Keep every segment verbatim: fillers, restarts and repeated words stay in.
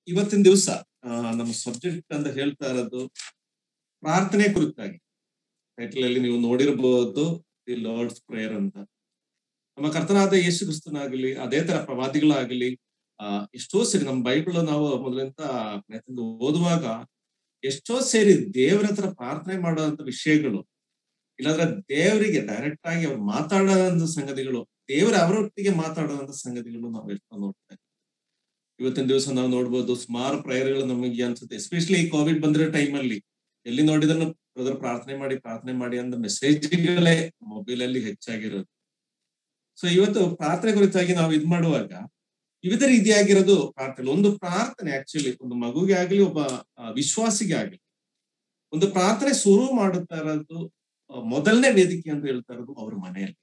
ಇವತ್ತಿನ ದಿವಸ ನಮ್ಮ ಸಬ್ಜೆಕ್ಟ್ ಅಂತ ಹೇಳ್ತಾ ಇರೋದು ಪ್ರಾರ್ಥನೆ ಕುರಿತಾಗಿ. ಟೈಟಲ್ ಅಲ್ಲಿ ನೀವು ನೋಡಿರಬಹುದು ದಿ ಲಾರ್ಡ್ಸ್ ಪ್ರೇಯರ್ ಅಂತ. ನಮ್ಮ ಕರ್ತನಾದ ಯೇಸು ಕ್ರಿಸ್ತನಾಗಲಿ ಅದೇ ತರ ಪ್ರವಾದಿಗಳಾಗಲಿ ಆ ಎಷ್ಟೋ ಸೇರಿ ನಮ್ಮ ಬೈಬಲ್ ನಾವು ಮೊದಲಿಂದ ಪ್ರಯತ್ನ ಓದುವಾಗ ಎಷ್ಟೋ ಸೇರಿ ದೇವರ ಹತ್ರ ಪ್ರಾರ್ಥನೆ ಮಾಡುವಂತ ವಿಷಯಗಳು, ಇಲ್ಲಾಂದ್ರೆ ದೇವರಿಗೆ ಡೈರೆಕ್ಟ್ ಆಗಿ ಅವ್ರು ಮಾತಾಡೋದಂತ ಸಂಗತಿಗಳು, ದೇವರ ಅವರೊಟ್ಟಿಗೆ ಮಾತಾಡೋದಂತ ಸಂಗತಿಗಳು ನಾವು ಎಷ್ಟೋ ನೋಡ್ತಾ ಇದ್ದೀವಿ. ಇವತ್ತಿನ ದಿವಸ ನಾವು ನೋಡ್ಬೋದು ಸುಮಾರು ಪ್ರೇಯರ್ಗಳು ನಮಗೆ ಅನ್ಸುತ್ತೆ, ಎಸ್ಪೆಷಲಿ ಈ ಕೋವಿಡ್ ಬಂದಿರೋ ಟೈಮ್ ಅಲ್ಲಿ ಎಲ್ಲಿ ನೋಡಿದ್ರು ಬ್ರದರ್ ಪ್ರಾರ್ಥನೆ ಮಾಡಿ ಪ್ರಾರ್ಥನೆ ಮಾಡಿ ಅಂತ ಮೆಸೇಜ್ಗಳೇ ಮೊಬೈಲ್ ಅಲ್ಲಿ ಹೆಚ್ಚಾಗಿರೋದು. ಸೊ ಇವತ್ತು ಪ್ರಾರ್ಥನೆ ಕುರಿತಾಗಿ ನಾವು ಇದ್ ಮಾಡುವಾಗ ವಿವಿಧ ರೀತಿಯಾಗಿರೋದು ಪ್ರಾರ್ಥನೆ. ಒಂದು ಪ್ರಾರ್ಥನೆ ಆಕ್ಚುಲಿ ಒಂದು ಮಗುಗೆ ಆಗ್ಲಿ ಒಬ್ಬ ವಿಶ್ವಾಸಿಗೆ ಆಗ್ಲಿ ಒಂದು ಪ್ರಾರ್ಥನೆ ಶುರು ಮಾಡುತ್ತಾ ಇರೋದು ಮೊದಲನೇ ವೇದಿಕೆ ಅಂತ ಹೇಳ್ತಾ ಇರೋದು ಅವ್ರ ಮನೆಯಲ್ಲಿ.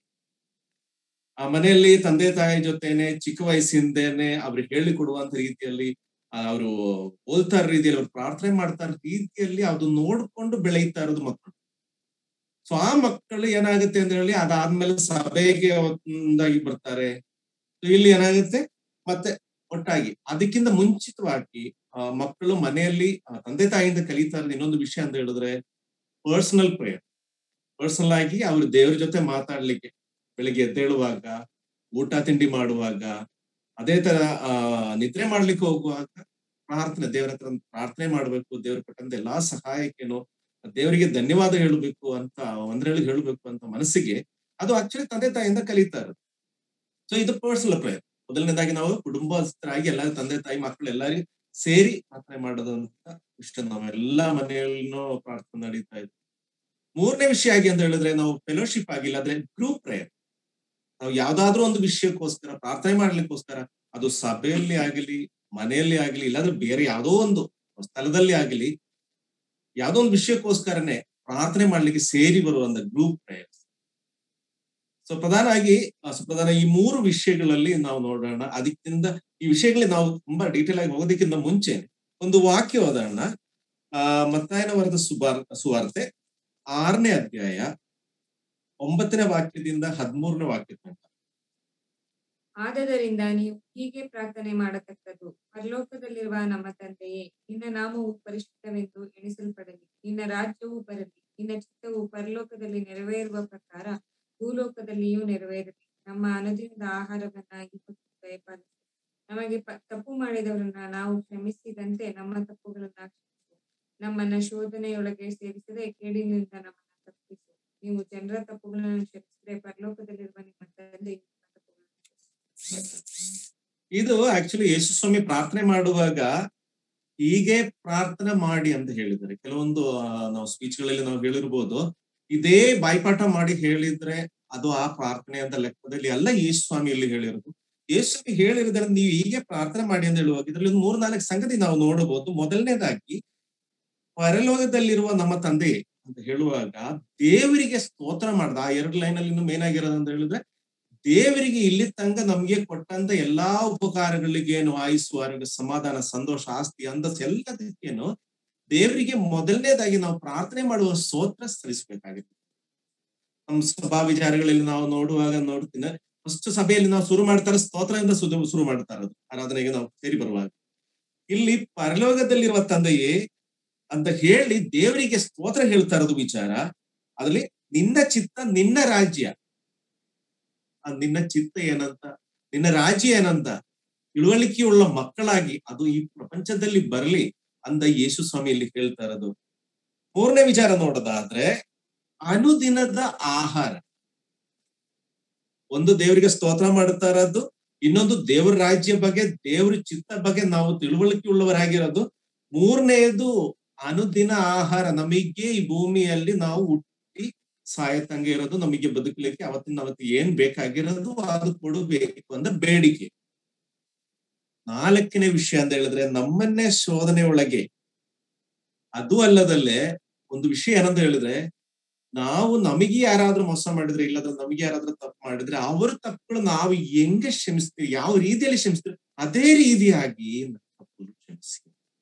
ಆ ಮನೆಯಲ್ಲಿ ತಂದೆ ತಾಯಿ ಜೊತೆನೆ ಚಿಕ್ಕ ವಯಸ್ಸಿಂದೇನೆ ಅವ್ರಿಗೆ ಹೇಳಿ ಕೊಡುವಂತ ರೀತಿಯಲ್ಲಿ ಅವರು ಓದ್ತಾ ಇರೋ ರೀತಿಯಲ್ಲಿ ಅವ್ರು ಪ್ರಾರ್ಥನೆ ಮಾಡ್ತಾ ಇರೋ ರೀತಿಯಲ್ಲಿ ಅದು ನೋಡ್ಕೊಂಡು ಬೆಳೀತಾ ಇರೋದು ಮಕ್ಕಳು. ಸೊ ಆ ಮಕ್ಕಳು ಏನಾಗುತ್ತೆ ಅಂತ ಹೇಳಿ ಅದಾದ್ಮೇಲೆ ಸಭೆಗೆ ಒಂದಾಗಿ ಬರ್ತಾರೆ. ಇಲ್ಲಿ ಏನಾಗುತ್ತೆ ಮತ್ತೆ ಒಟ್ಟಾಗಿ ಅದಕ್ಕಿಂತ ಮುಂಚಿತವಾಗಿ ಆ ಮಕ್ಕಳು ಮನೆಯಲ್ಲಿ ತಂದೆ ತಾಯಿಯಿಂದ ಕಲಿತಾ ಇರೋದು ಇನ್ನೊಂದು ವಿಷಯ ಅಂತ ಹೇಳಿದ್ರೆ ಪರ್ಸನಲ್ ಪ್ರೇಯರ್. ಪರ್ಸನಲ್ ಆಗಿ ಅವ್ರು ದೇವ್ರ ಜೊತೆ ಮಾತಾಡ್ಲಿಕ್ಕೆ ಬೆಳಿಗ್ಗೆ ಎದ್ದೇಳುವಾಗ, ಊಟ ತಿಂಡಿ ಮಾಡುವಾಗ, ಅದೇ ತರ ಆ ನಿದ್ರೆ ಮಾಡ್ಲಿಕ್ಕೆ ಹೋಗುವಾಗ ಪ್ರಾರ್ಥನೆ ದೇವರ ಹತ್ರ ಪ್ರಾರ್ಥನೆ ಮಾಡ್ಬೇಕು. ದೇವ್ರ ಕೊಟ್ಟಂತ ಎಲ್ಲಾ ಸಹಾಯಕ್ಕೇನು ದೇವರಿಗೆ ಧನ್ಯವಾದ ಹೇಳಬೇಕು ಅಂತ ಒಂದ್ರಲ್ಲಿ ಹೇಳಬೇಕು ಅಂತ ಮನಸ್ಸಿಗೆ ಅದು ಆಕ್ಚುಲಿ ತಂದೆ ತಾಯಿಯಿಂದ ಕಲಿತಾ ಇರೋದು. ಸೊ ಇದು ಪರ್ಸನಲ್ ಪ್ರೇಯರ್. ಮೊದಲನೇದಾಗಿ ನಾವು ಕುಟುಂಬಸ್ಥರಾಗಿ ಎಲ್ಲ ತಂದೆ ತಾಯಿ ಮಕ್ಕಳು ಎಲ್ಲರಿಗೂ ಸೇರಿ ಪ್ರಾರ್ಥನೆ ಮಾಡೋದಂತ ಇಷ್ಟ ನಾವೆಲ್ಲಾ ಮನೆಯಲ್ಲೂ ಪ್ರಾರ್ಥನೆ ನಡೀತಾ ಇದ್ವಿ. ಮೂರನೇ ವಿಷಯ ಆಗಿ ಅಂತ ಹೇಳಿದ್ರೆ ನಾವು ಫೆಲೋಶಿಪ್ ಆಗಿಲ್ಲ ಆದ್ರೆ ಗ್ರೂಪ್ ಪ್ರೇಯರ್. ನಾವು ಯಾವ್ದಾದ್ರು ಒಂದು ವಿಷಯಕ್ಕೋಸ್ಕರ ಪ್ರಾರ್ಥನೆ ಮಾಡ್ಲಿಕ್ಕೋಸ್ಕರ ಅದು ಸಭೆಯಲ್ಲಿ ಆಗಲಿ, ಮನೆಯಲ್ಲಿ ಆಗಲಿ, ಇಲ್ಲಾಂದ್ರೆ ಬೇರೆ ಯಾವುದೋ ಒಂದು ಸ್ಥಳದಲ್ಲಿ ಆಗಲಿ ಯಾವುದೋ ಒಂದು ವಿಷಯಕ್ಕೋಸ್ಕರನೇ ಪ್ರಾರ್ಥನೆ ಮಾಡ್ಲಿಕ್ಕೆ ಸೇರಿ ಬರುವಂತ ಗ್ರೂಪ್ ಪ್ರೇಯರ್ಸ್. ಸೊ ಪ್ರಧಾನವಾಗಿ ಪ್ರಧಾನ ಈ ಮೂರು ವಿಷಯಗಳಲ್ಲಿ ನಾವು ನೋಡೋಣ. ಅದಕ್ಕಿಂತ ಈ ವಿಷಯಗಳಲ್ಲಿ ನಾವು ತುಂಬಾ ಡೀಟೇಲ್ ಆಗಿ ಹೋಗೋದಕ್ಕಿಂತ ಮುಂಚೆ ಒಂದು ವಾಕ್ಯ ಓದೋಣ. ಆ ಮತ್ತಾಯನ ಬರೆದ ಸುವಾರ್ ಸುವಾರ್ತೆ ಆರನೇ ಅಧ್ಯಾಯ ಒಂಬತ್ತನೇ ವಾಕ್ಯದಿಂದ ಹದಿಮೂರನೇ ವಾಕ್ಯ ತನಕ. ಆದದರಿಂದ ನೀವು ಹೀಗೆ ಪ್ರಾರ್ಥನೆ ಮಾಡತಕ್ಕದ್ದು: ಪರಲೋಕದಲ್ಲಿರುವ ನಮ್ಮ ತಂದೆಯೇ, ನಿನ್ನ ನಾಮವು ಪರಿಶುದ್ಧವೆಂದು ಎಣಿಸಲ್ಪಡಲಿ, ನಿನ್ನ ರಾಜ್ಯವು ಬರಲಿ, ನಿನ್ನ ಚಿತ್ತವು ಪರಲೋಕದಲ್ಲಿ ನೆರವೇರುವ ಪ್ರಕಾರ ಭೂಲೋಕದಲ್ಲಿಯೂ ನೆರವೇರಲಿ. ನಮ್ಮ ಅನುದಿನದ ಆಹಾರವನ್ನ ಇವತ್ತು ದಯಪಾಲಿಸು. ನಮಗೆ ತಪ್ಪು ಮಾಡಿದವರನ್ನ ನಾವು ಕ್ಷಮಿಸಿದಂತೆ ನಮ್ಮ ತಪ್ಪುಗಳನ್ನ ಕ್ಷಮಿಸು. ನಮ್ಮನ್ನ ಶೋಧನೆಯೊಳಗೆ ಸೇರಿಸದೆ ಕೇಡಿನಿಂದ ನಮ್ಮನ್ನ ತಪ್ಪಿಸು. ನೀವು ಜನರ ತಪ್ಪುಗಳನ್ನು ಕ್ಷಮಿಸಿದ್ರೆ ಪರಲೋಕದಲ್ಲಿರುವ ನಿಮ್ಮ ತಂದೆ ಇದು ಆಕ್ಚುಲಿ ಯೇಸು ಸ್ವಾಮಿ ಪ್ರಾರ್ಥನೆ ಮಾಡುವಾಗ ಹೀಗೆ ಪ್ರಾರ್ಥನೆ ಮಾಡಿ ಅಂತ ಹೇಳಿದ್ದಾರೆ. ಕೆಲವೊಂದು ನಾವು ಸ್ಪೀಚ್ ಗಳಲ್ಲಿ ನಾವು ಹೇಳಿರ್ಬೋದು, ಇದೇ ಬಾಯ್ಪಾಠ ಮಾಡಿ ಹೇಳಿದ್ರೆ ಅದು ಆ ಪ್ರಾರ್ಥನೆ ಅಂತ ಲೆಕ್ಕದಲ್ಲಿ ಅಲ್ಲ ಯೇಸು ಸ್ವಾಮಿ ಇಲ್ಲಿ ಹೇಳಿರೋದು. ಯೇಸು ಸ್ವಾಮಿ ಹೇಳಿರೋದ್ರೆ ನೀವು ಹೀಗೆ ಪ್ರಾರ್ಥನೆ ಮಾಡಿ ಅಂತ ಹೇಳುವಾಗ ಇದರಲ್ಲಿ ಮೂರ್ ನಾಲ್ಕು ಸಂಗತಿ ನಾವು ನೋಡಬಹುದು. ಮೊದಲನೇದಾಗಿ ಪರಲೋಕದಲ್ಲಿರುವ ನಮ್ಮ ತಂದೆ ಅಂತ ಹೇಳುವಾಗ ದೇವರಿಗೆ ಸ್ತೋತ್ರ ಮಾಡ್ದ. ಆ ಎರಡು ಲೈನ್ ಅಲ್ಲಿ ಇನ್ನು ಮೇನ್ ಆಗಿರೋದು ಅಂತ ಹೇಳಿದ್ರೆ ದೇವರಿಗೆ ಇಲ್ಲಿ ತನಕ ನಮ್ಗೆ ಕೊಟ್ಟಂತ ಎಲ್ಲಾ ಉಪಕಾರಗಳಿಗೇನು ಆಯುಸ್ಸು, ಆರೋಗ್ಯ, ಸಮಾಧಾನ, ಸಂತೋಷ, ಆಸ್ತಿ, ಅಂತಸ್ತು ಎಲ್ಲದಕ್ಕೇನು ದೇವರಿಗೆ ಮೊದಲನೇದಾಗಿ ನಾವು ಪ್ರಾರ್ಥನೆ ಮಾಡುವ ಸ್ತೋತ್ರ ಸಲ್ಲಿಸಬೇಕಾಗುತ್ತೆ. ನಮ್ಮ ಸಭಾ ವಿಚಾರಗಳಲ್ಲಿ ನಾವು ನೋಡುವಾಗ ನೋಡ್ತೀನಿ, ಫಸ್ಟ್ ಸಭೆಯಲ್ಲಿ ನಾವು ಶುರು ಮಾಡ್ತಾರೆ ಸ್ತೋತ್ರದಿಂದ ಶುರು ಮಾಡ್ತಾ ಇರೋದು ಆರಾಧನೆಗೆ ನಾವು ಸೇರಿ ಬರುವಾಗ. ಇಲ್ಲಿ ಪರಲೋಕದಲ್ಲಿರುವ ತಂದೆಯೇ ಅಂತ ಹೇಳಿ ದೇವರಿಗೆ ಸ್ತೋತ್ರ ಹೇಳ್ತಾ ಇರೋದು ವಿಚಾರ. ಅದ್ರಲ್ಲಿ ನಿನ್ನ ಚಿತ್ತ, ನಿನ್ನ ರಾಜ್ಯ, ನಿನ್ನ ಚಿತ್ತ ಏನಂತ, ನಿನ್ನ ರಾಜ್ಯ ಏನಂತ ತಿಳುವಳಿಕೆಯುಳ್ಳ ಮಕ್ಕಳಾಗಿ ಅದು ಈ ಪ್ರಪಂಚದಲ್ಲಿ ಬರಲಿ ಅಂತ ಯೇಸು ಸ್ವಾಮಿ ಇಲ್ಲಿ ಹೇಳ್ತಾ ಇರೋದು. ಮೂರನೇ ವಿಚಾರ ನೋಡೋದಾದ್ರೆ ಅನುದಿನದ ಆಹಾರ. ಒಂದು ದೇವರಿಗೆ ಸ್ತೋತ್ರ ಮಾಡ್ತಾ ಇರೋದು, ಇನ್ನೊಂದು ದೇವರ ರಾಜ್ಯ ಬಗ್ಗೆ, ದೇವ್ರ ಚಿತ್ತ ಬಗ್ಗೆ ನಾವು ತಿಳುವಳಿಕೆ ಉಳ್ಳವರಾಗಿರೋದು. ಮೂರನೇದು ಅನುದಿನ ಆಹಾರ. ನಮಗೆ ಈ ಭೂಮಿಯಲ್ಲಿ ನಾವು ಹುಟ್ಟಿ ಸಾಯತಂಗೆ ಇರೋದು, ನಮಗೆ ಬದುಕಲಿಕ್ಕೆ ಅವತ್ತಿನ ಅವತ್ತು ಏನ್ ಬೇಕಾಗಿರೋದು ಅದು ಕೊಡಬೇಕು ಅಂತ ಬೇಡಿಕೆ. ನಾಲ್ಕನೇ ವಿಷಯ ಅಂತ ಹೇಳಿದ್ರೆ ನಮ್ಮನ್ನೇ ಶೋಧನೆ ಒಳಗೆ, ಅದು ಅಲ್ಲದಲ್ಲೇ ಒಂದು ವಿಷಯ ಏನಂತ ಹೇಳಿದ್ರೆ ನಾವು ನಮಗೆ ಯಾರಾದ್ರೂ ಮೋಸ ಮಾಡಿದ್ರೆ, ಇಲ್ಲದ್ರೆ ನಮಗೆ ಯಾರಾದ್ರೂ ತಪ್ಪು ಮಾಡಿದ್ರೆ ಅವ್ರ ತಪ್ಪುಗಳು ನಾವು ಹೆಂಗೆ ಕ್ಷಮಿಸ್ತೀವಿ, ಯಾವ ರೀತಿಯಲ್ಲಿ ಕ್ಷಮಿಸ್ತೀವಿ ಅದೇ ರೀತಿಯಾಗಿ ತಪ್ಪು ಕ್ಷಮಿಸಿ.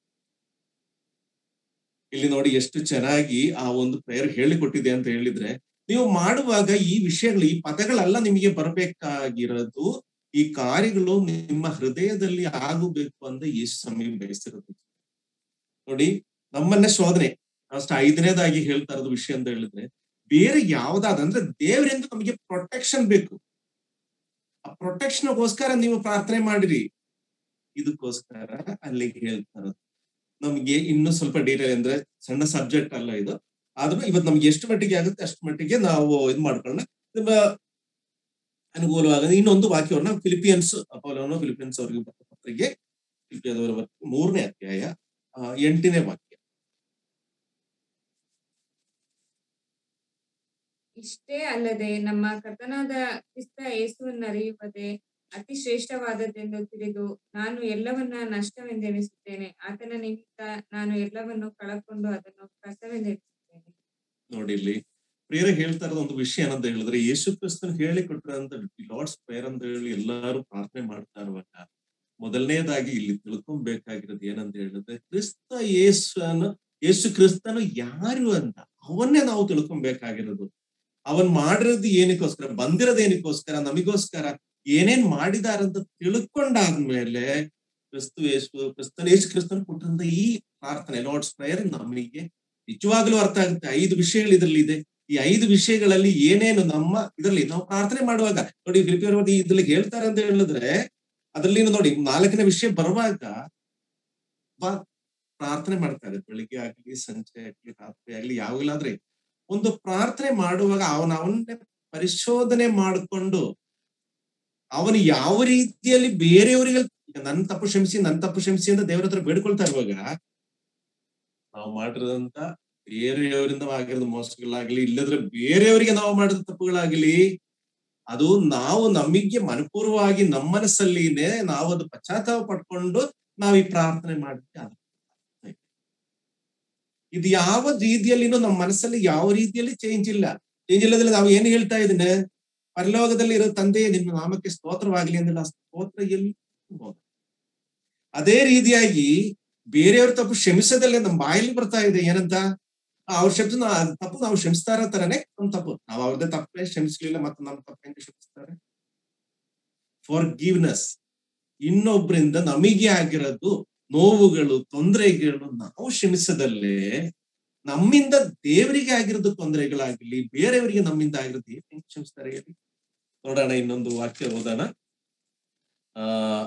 ಇಲ್ಲಿ ನೋಡಿ ಎಷ್ಟು ಚೆನ್ನಾಗಿ ಆ ಒಂದು ಪ್ರೇಯರ್ ಹೇಳಿಕೊಟ್ಟಿದೆ ಅಂತ ಹೇಳಿದ್ರೆ, ನೀವು ಮಾಡುವಾಗ ಈ ವಿಷಯಗಳು, ಈ ಪದಗಳೆಲ್ಲ ನಿಮಗೆ ಬರಬೇಕಾಗಿರೋದು ಈ ಕಾರ್ಯಗಳು ನಿಮ್ಮ ಹೃದಯದಲ್ಲಿ ಆಗಬೇಕು ಅಂತ ಯೇಸು ಸಮಯ ಬಯಸಿರೋದು. ನೋಡಿ, ನಮ್ಮನ್ನೇ ಶೋಧನೆ ಅಷ್ಟು ಐದನೇದಾಗಿ ಹೇಳ್ತಾ ಇರೋದು ವಿಷಯ ಅಂತ ಹೇಳಿದ್ರೆ, ಬೇರೆ ಯಾವ್ದಾದ ಅಂದ್ರೆ ದೇವರಿಂದ ನಮಗೆ ಪ್ರೊಟೆಕ್ಷನ್ ಬೇಕು. ಆ ಪ್ರೊಟೆಕ್ಷನ್ಗೋಸ್ಕರ ನೀವು ಪ್ರಾರ್ಥನೆ ಮಾಡಿರಿ. ಇದಕ್ಕೋಸ್ಕರ ಅಲ್ಲಿಗೆ ಹೇಳ್ತಾ ಇರೋದು. ನಮ್ಗೆ ಇನ್ನೂ ಸ್ವಲ್ಪ ಡೀಟೇಲ್ ಅಂದ್ರೆ ಸಣ್ಣ ಸಬ್ಜೆಕ್ಟ್ ಅಲ್ಲ ಇದು, ಆದ್ರೂ ಇವತ್ತು ನಮ್ಗೆ ಎಷ್ಟು ಮಟ್ಟಿಗೆ ಆಗುತ್ತೆ ಅಷ್ಟು ಮಟ್ಟಿಗೆ ನಾವು ಇದು ಮಾಡ್ಕೊಳ್ಳೋಣ. ನಿಮ್ಮ ಅನುಕೂಲವಾಗದೆ ಇನ್ನೊಂದು ವಾಕ್ಯವನ್ನ ಫಿಲಿಪಿಯನ್ಸ್ ಅಪೋಲೋನು ಫಿಲಿಪಿಯನ್ಸ್ ಅವರಿಗೆ ಬರೆದ ಪತ್ರಿಕೆ, ಫಿಲಿಪಿಯದವರ ಮೂರನೇ ಅಧ್ಯಾಯ ಆ, ಎಂಟನೇ ವಾಕ್ಯ. ಇಷ್ಟೇ ಅಲ್ಲದೆ ನಮ್ಮ ಕರ್ತನಾದ ಕ್ರಿಸ್ತ ಯೇಸುವನ್ನು ಅರಿಯುವುದೇ ಅತಿ ಶ್ರೇಷ್ಠವಾದದ್ದೆಂದು ತಿಳಿದು ನಾನು ಎಲ್ಲವನ್ನ ನಷ್ಟವೆಂದೆಣಿಸುತ್ತೇನೆ. ಆತನ ನಿಮಿತ್ತ ನಾನು ಎಲ್ಲವನ್ನು ಕಳಕೊಂಡು ಅದನ್ನು ಕಸವೆಂದೆಣಿಸುತ್ತೇನೆ. ನೋಡಿ, ಇಲ್ಲಿ ಪ್ರೇರೆ ಹೇಳ್ತಾ ಇರೋದು ಒಂದು ವಿಷಯ ಏನಂತ ಹೇಳಿದ್ರೆ, ಯೇಸು ಕ್ರಿಸ್ತನ್ ಹೇಳಿ ಕೊಟ್ಟಿರೋಂತ ಲಾರ್ಡ್ಸ್ ಪ್ರೇಯರ್ ಅಂತ ಹೇಳಿ ಎಲ್ಲಾರು ಪ್ರಾರ್ಥನೆ ಮಾಡ್ತಾ ಇರುವಾಗ ಮೊದಲನೇದಾಗಿ ಇಲ್ಲಿ ತಿಳ್ಕೊಬೇಕಾಗಿರೋದು ಏನಂತ ಹೇಳಿದ್ರೆ, ಕ್ರಿಸ್ತ ಯೇಸುನ ಯೇಸು ಕ್ರಿಸ್ತನು ಯಾರು ಅಂತ ಅವನ್ನೇ ನಾವು ತಿಳ್ಕೊಬೇಕಾಗಿರೋದು. ಅವನ್ ಮಾಡಿರೋದು ಏನಕ್ಕೋಸ್ಕರ, ಬಂದಿರೋದು ಏನಕ್ಕೋಸ್ಕರ, ನಮಗೋಸ್ಕರ ಏನೇನ್ ಮಾಡಿದಾರಂತ ತಿಳ್ಕೊಂಡಾದ್ಮೇಲೆ ಕ್ರಿಸ್ತು ಯೇಸು ಕ್ರಿಸ್ತನ್ ಯೇಸು ಕ್ರಿಸ್ತನ್ ಕೊಟ್ಟಿರಂತ ಈ ಪ್ರಾರ್ಥನೆ ಲಾರ್ಡ್ಸ್ ಪ್ರೇಯರ್ ನಮಗೆ ನಿಜವಾಗ್ಲೂ ಅರ್ಥ ಆಗುತ್ತೆ. ಐದು ವಿಷಯಗಳು ಇದರಲ್ಲಿ ಇದೆ. ಈ ಐದು ವಿಷಯಗಳಲ್ಲಿ ಏನೇನು ನಮ್ಮ ಇದರಲ್ಲಿ ನಾವು ಪ್ರಾರ್ಥನೆ ಮಾಡುವಾಗ ನೋಡಿ, ಫಿಲಿಪಿಯರು ಇದ್ರಲ್ಲಿ ಹೇಳ್ತಾರೆ ಅಂತ ಹೇಳಿದ್ರೆ, ಅದ್ರಲ್ಲಿ ನೋಡಿ ನಾಲ್ಕನೇ ವಿಷಯ ಬರುವಾಗ ಪ್ರಾರ್ಥನೆ ಮಾಡ್ತಾರೆ. ಬೆಳಿಗ್ಗೆ ಆಗ್ಲಿ, ಸಂಜೆ ಆಗ್ಲಿ, ರಾತ್ರಿ ಆಗ್ಲಿ, ಯಾವಾಗಲಾದ್ರೆ ಒಂದು ಪ್ರಾರ್ಥನೆ ಮಾಡುವಾಗ ಅವನ ಅವನ್ನೇ ಪರಿಶೋಧನೆ ಮಾಡಿಕೊಂಡು ಅವನು ಯಾವ ರೀತಿಯಲ್ಲಿ ಬೇರೆಯವರಿಗೆ ನನ್ ತಪ್ಪು ಕ್ಷಮಿಸಿ ನನ್ ತಪ್ಪು ಕ್ಷಮಿಸಿ ಅಂತ ದೇವರ ಹತ್ರ ಬೇಡ್ಕೊಳ್ತಾ ಇರುವಾಗ ನಾವು ಮಾಡಿರೋದಂತ ಬೇರೆಯವರಿಂದ ಆಗಿರೋದು ಮೋಸಗಳಾಗ್ಲಿ, ಇಲ್ಲದ್ರೆ ಬೇರೆಯವರಿಗೆ ನಾವು ಮಾಡಿದ ತಪ್ಪುಗಳಾಗ್ಲಿ, ಅದು ನಾವು ನಮಗೆ ಮನಪೂರ್ವವಾಗಿ ನಮ್ಮ ಮನಸ್ಸಲ್ಲಿನೇ ನಾವು ಅದು ಪಶ್ಚಾತ್ತಾಪ ಪಡ್ಕೊಂಡು ನಾವು ಈ ಪ್ರಾರ್ಥನೆ ಮಾಡಿದ್ವಿ. ಇದು ಯಾವ ರೀತಿಯಲ್ಲಿನೂ ನಮ್ಮ ಮನಸ್ಸಲ್ಲಿ ಯಾವ ರೀತಿಯಲ್ಲಿ ಚೇಂಜ್ ಇಲ್ಲ. ಚೇಂಜ್ ಇಲ್ಲದ್ರೆ ನಾವು ಏನ್ ಹೇಳ್ತಾ ಇದ್ದೇನೆ, ಪರಲೋಕದಲ್ಲಿ ಇರೋ ತಂದೆಯೇ ನಿಮ್ಮ ನಾಮಕ್ಕೆ ಸ್ತೋತ್ರವಾಗ್ಲಿ ಅಂದ್ರೆ ಆ ಸ್ತೋತ್ರ ಎಲ್ಲಿ ಹೋಗ. ಅದೇ ರೀತಿಯಾಗಿ ಬೇರೆಯವ್ರ ತಪ್ಪು ಕ್ಷಮಿಸದಲ್ಲೇ ನಮ್ಮ ಬಾಯಲ್ಲಿ ಬರ್ತಾ ಇದೆ ಏನಂತ, ಅವ್ರ ಶಬ್ದ ತಪ್ಪು ನಾವು ಕ್ಷಮಿಸ್ತಾ ಇರೋ ತರನೇ ನಮ್ ತಪ್ಪು, ನಾವು ಅವ್ರದ್ದೇ ತಪ್ಪೇ ಕ್ಷಮಿಸ್ಲಿಲ್ಲ ಮತ್ತೆ ನಮ್ಮ ತಪ್ಪು ಹೆಂಗೆ ಕ್ಷಮಿಸ್ತಾರೆ. ಫಾರ್ ಗಿವ್ನೆಸ್, ಇನ್ನೊಬ್ರಿಂದ ನಮಗೆ ಆಗಿರೋದು ನೋವುಗಳು ತೊಂದರೆಗಳು ನಾವು ಕ್ಷಮಿಸದಲ್ಲೇ ನಮ್ಮಿಂದ ದೇವರಿಗೆ ಆಗಿರೋದು ತೊಂದರೆಗಳಾಗ್ಲಿ, ಬೇರೆಯವರಿಗೆ ನಮ್ಮಿಂದ ಆಗಿರೋದು ಹೆಂಗ್ ಕ್ಷಮಿಸ್ತಾರೆ ಹೇಳಿ. ನೋಡೋಣ, ಇನ್ನೊಂದು ವಾಕ್ಯ ಓದೋಣ. ಆ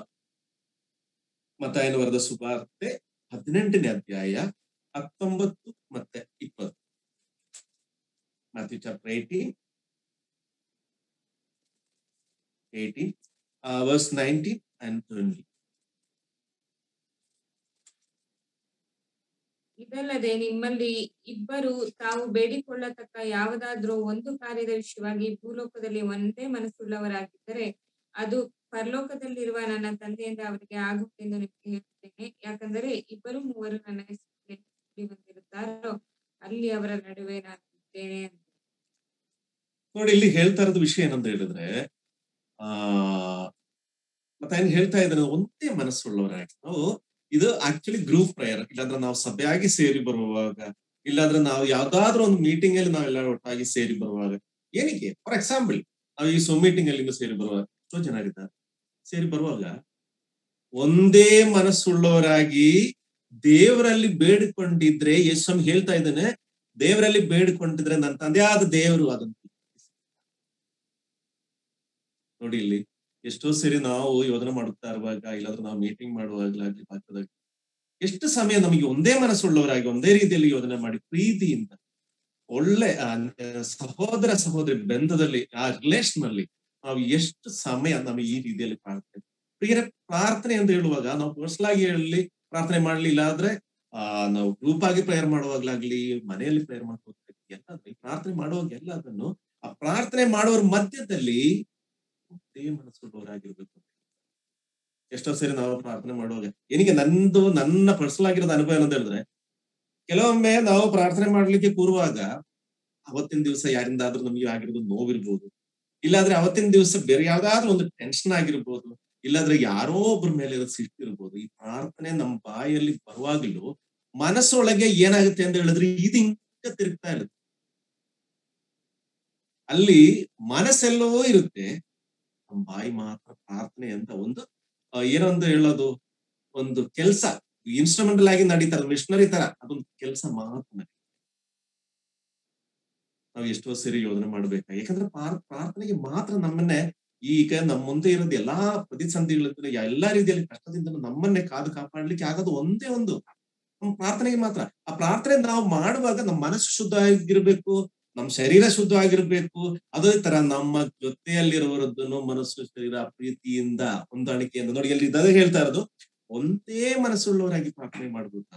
ಮತ್ತಾಯನ ಬರೆದ ಸುವಾರ್ತೆ ಹದಿನೆಂಟನೇ ಅಧ್ಯಾಯ ಹತ್ತೊಂಬತ್ತು ಮತ್ತೆ ಇಪ್ಪತ್ತು. Matthew chapter eighteen, eighteen, uh, verse nineteen and twenty. ಇದಲ್ಲದೆ ನಿಮ್ಮಲ್ಲಿ ಇಬ್ಬರು ತಾವು ಬೇಡಿಕೊಳ್ಳತಕ್ಕ ಯಾವುದಾದ್ರೂ ಒಂದು ಕಾರ್ಯದ ವಿಷಯವಾಗಿ ಭೂಲೋಕದಲ್ಲಿ ಒಂದೇ ಮನಸ್ಸುಳ್ಳವರಾಗಿದ್ದರೆ ಅದು ಪರಲೋಕದಲ್ಲಿರುವ ನನ್ನ ತಂದೆಯಿಂದ ಅವರಿಗೆ ಆಗುತ್ತೆಂದು ನಿಮಗೆ ಹೇಳುತ್ತೇನೆ. ಯಾಕಂದರೆ ಇಬ್ಬರು ಮೂವರು ನನ್ನ ಹೆಸರಿನಲ್ಲಿ ಬಂದಿರುತ್ತಾರೋ ಅಲ್ಲಿ ಅವರ ನಡುವೆ ನಾನು ಇದ್ದೇನೆ ಅಂತ. ನೋಡಿ, ಇಲ್ಲಿ ಹೇಳ್ತಾ ಇರೋದು ವಿಷಯ ಏನಂತ ಹೇಳಿದ್ರೆ, ಆ ಮತ್ತೆ ಏನ್ ಹೇಳ್ತಾ ಇದ್ದಾನೆ, ಒಂದೇ ಮನಸ್ಸುಳ್ಳವರಾಗಿ ನಾವು, ಇದು ಆಕ್ಚುಲಿ ಗ್ರೂಪ್ ಪ್ರೇಯರ್. ಇಲ್ಲಾಂದ್ರೆ ನಾವು ಸಭೆಯಾಗಿ ಸೇರಿ ಬರುವಾಗ, ಇಲ್ಲಾಂದ್ರೆ ನಾವು ಯಾವ್ದಾದ್ರು ಒಂದು ಮೀಟಿಂಗ್ ಅಲ್ಲಿ ನಾವೆಲ್ಲ ಒಟ್ಟಾಗಿ ಸೇರಿ ಬರುವಾಗ, ಏನಕ್ಕೆ ಫಾರ್ ಎಕ್ಸಾಂಪಲ್ ನಾವು ಈ ಸೋ ಮೀಟಿಂಗ್ ಅಲ್ಲಿ ಸೇರಿ ಬರುವಾಗ ಎಷ್ಟೋ ಜನ ಇದ್ದಾರೆ, ಸೇರಿ ಬರುವಾಗ ಒಂದೇ ಮನಸ್ಸುಳ್ಳವರಾಗಿ ದೇವರಲ್ಲಿ ಬೇಡಿಕೊಂಡಿದ್ರೆ, ಯೇಸು ಹೇಳ್ತಾ ಇದ್ದಾನೆ, ದೇವರಲ್ಲಿ ಬೇಡಿಕೊಂಡಿದ್ರೆ ನನ್ನ ತಂದೆಯಾದ ದೇವರು ಅದನ್ನು. ನೋಡಿ, ಇಲ್ಲಿ ಎಷ್ಟೋ ಸೇರಿ ನಾವು ಯೋಧನೆ ಮಾಡುತ್ತಾ ಇರುವಾಗ, ಇಲ್ಲಾಂದ್ರೆ ನಾವು ಮೀಟಿಂಗ್ ಮಾಡುವಾಗ್ಲಾಗ್ಲಿ, ಪಾತ್ರದಾಗ ಎಷ್ಟು ಸಮಯ ನಮಗೆ ಒಂದೇ ಮನಸ್ಸುಳ್ಳವರಾಗಿ ಒಂದೇ ರೀತಿಯಲ್ಲಿ ಯೋಧನೆ ಮಾಡಿ ಪ್ರೀತಿಯಿಂದ ಒಳ್ಳೆ ಸಹೋದರ ಸಹೋದರಿ ಬಂಧದಲ್ಲಿ ಆ ರಿಲೇಷನ್ ಅಲ್ಲಿ ನಾವು ಎಷ್ಟು ಸಮಯ ನಮಗೆ ಈ ರೀತಿಯಲ್ಲಿ ಪ್ರಾರ್ಥನೆ ಪ್ರಿಯರ ಪ್ರಾರ್ಥನೆ ಅಂತ ಹೇಳುವಾಗ ನಾವು ಪರ್ಸನಲ್ ಆಗಿ ಹೇಳಿ ಪ್ರಾರ್ಥನೆ ಮಾಡ್ಲಿಲ್ಲ ಆದ್ರೆ ಆ ನಾವು ಗ್ರೂಪ್ ಆಗಿ ಪ್ರೇಯರ್ ಮಾಡುವಾಗ್ಲಾಗ್ಲಿ, ಮನೆಯಲ್ಲಿ ಪ್ರೇಯರ್ ಮಾಡುವಾಗ್ಲಿ, ಎಲ್ಲ ಪ್ರಾರ್ಥನೆ ಮಾಡುವಾಗ ಎಲ್ಲ ಅದನ್ನು ಆ ಪ್ರಾರ್ಥನೆ ಮಾಡುವರ ಮಧ್ಯದಲ್ಲಿ ಒಂದೇ ಮನಸ್ಸುಳ್ಳವರಾಗಿರ್ಬೇಕು. ಎಷ್ಟೋ ಸರಿ ನಾವು ಪ್ರಾರ್ಥನೆ ಮಾಡುವಾಗ ಏನಿಗೆ ನಂದು ನನ್ನ ಪರ್ಸನಲ್ ಆಗಿರೋದು ಅನುಭವ ಏನಂತ ಹೇಳಿದ್ರೆ, ಕೆಲವೊಮ್ಮೆ ನಾವು ಪ್ರಾರ್ಥನೆ ಮಾಡ್ಲಿಕ್ಕೆ ಕೂರುವಾಗ ಅವತ್ತಿನ ದಿವಸ ಯಾರಿಂದಾದ್ರೂ ನಮಗೆ ಆಗಿರೋದು ನೋವಿರ್ಬೋದು, ಇಲ್ಲಾಂದ್ರೆ ಅವತ್ತಿನ ದಿವಸ ಬೇರೆ ಯಾವ್ದಾದ್ರು ಒಂದು ಟೆನ್ಷನ್ ಆಗಿರ್ಬೋದು, ಇಲ್ಲಾಂದ್ರೆ ಯಾರೋ ಒಬ್ಬರ ಮೇಲೆ ಇರೋದು ಸಿಟ್ಟಿರ್ಬೋದು. ಈ ಪ್ರಾರ್ಥನೆ ನಮ್ಮ ಬಾಯಲ್ಲಿ ಬರುವಾಗಲೂ ಮನಸ್ಸೊಳಗೆ ಏನಾಗುತ್ತೆ ಅಂತ ಹೇಳಿದ್ರೆ ಇದು ಹಿಂಗ ತಿರುಗ್ತಾ ಇರುತ್ತೆ. ಅಲ್ಲಿ ಮನಸ್ಸೆಲ್ಲವೋ ಇರುತ್ತೆ, ನಮ್ಮ ಬಾಯಿ ಮಾತ್ರ ಪ್ರಾರ್ಥನೆ ಅಂತ ಒಂದು ಏನೊಂದು ಹೇಳೋದು, ಒಂದು ಕೆಲಸ ಇನ್ಸ್ಟ್ರೂಮೆಂಟಲ್ ಆಗಿ ನಡೀತಾರೆ, ಮಿಷನರಿ ತರ ಅದೊಂದು ಕೆಲಸ ಮಾತ್ರ. ನಾವು ಎಷ್ಟೋ ಸರಿ ಯೋಚನೆ ಮಾಡ್ಬೇಕು, ಯಾಕಂದ್ರೆ ಪ್ರಾರ್ಥನೆಗೆ ಮಾತ್ರ ನಮ್ಮನ್ನೇ ಈಗ ನಮ್ಮ ಮುಂದೆ ಇರೋದು ಎಲ್ಲಾ ಪ್ರತಿಸಂಧಿಗಳಿಂದ ಎಲ್ಲಾ ರೀತಿಯಲ್ಲಿ ಕಷ್ಟದಿಂದ ನಮ್ಮನ್ನೇ ಕಾದು ಕಾಪಾಡ್ಲಿಕ್ಕೆ ಆಗೋದು ಒಂದೇ ಒಂದು ನಮ್ಮ ಪ್ರಾರ್ಥನೆಗೆ ಮಾತ್ರ. ಆ ಪ್ರಾರ್ಥನೆ ನಾವು ಮಾಡುವಾಗ ನಮ್ಮ ಮನಸ್ಸು ಶುದ್ಧ ಆಗಿರ್ಬೇಕು, ನಮ್ಮ ಶರೀರ ಶುದ್ಧ ಆಗಿರ್ಬೇಕು. ಅದೇ ತರ ನಮ್ಮ ಜೊತೆಯಲ್ಲಿರುವವರದ್ದನ್ನು ಮನಸ್ಸು ಶರೀರ ಪ್ರೀತಿಯಿಂದ ಹೊಂದಾಣಿಕೆಯಿಂದ, ನೋಡಿ ಎಲ್ಲಿ ಇದಾಗ ಹೇಳ್ತಾ ಇರೋದು ಒಂದೇ ಮನಸ್ಸುಳ್ಳವರಾಗಿ ಪ್ರಾರ್ಥನೆ ಮಾಡ್ಬೇಕು.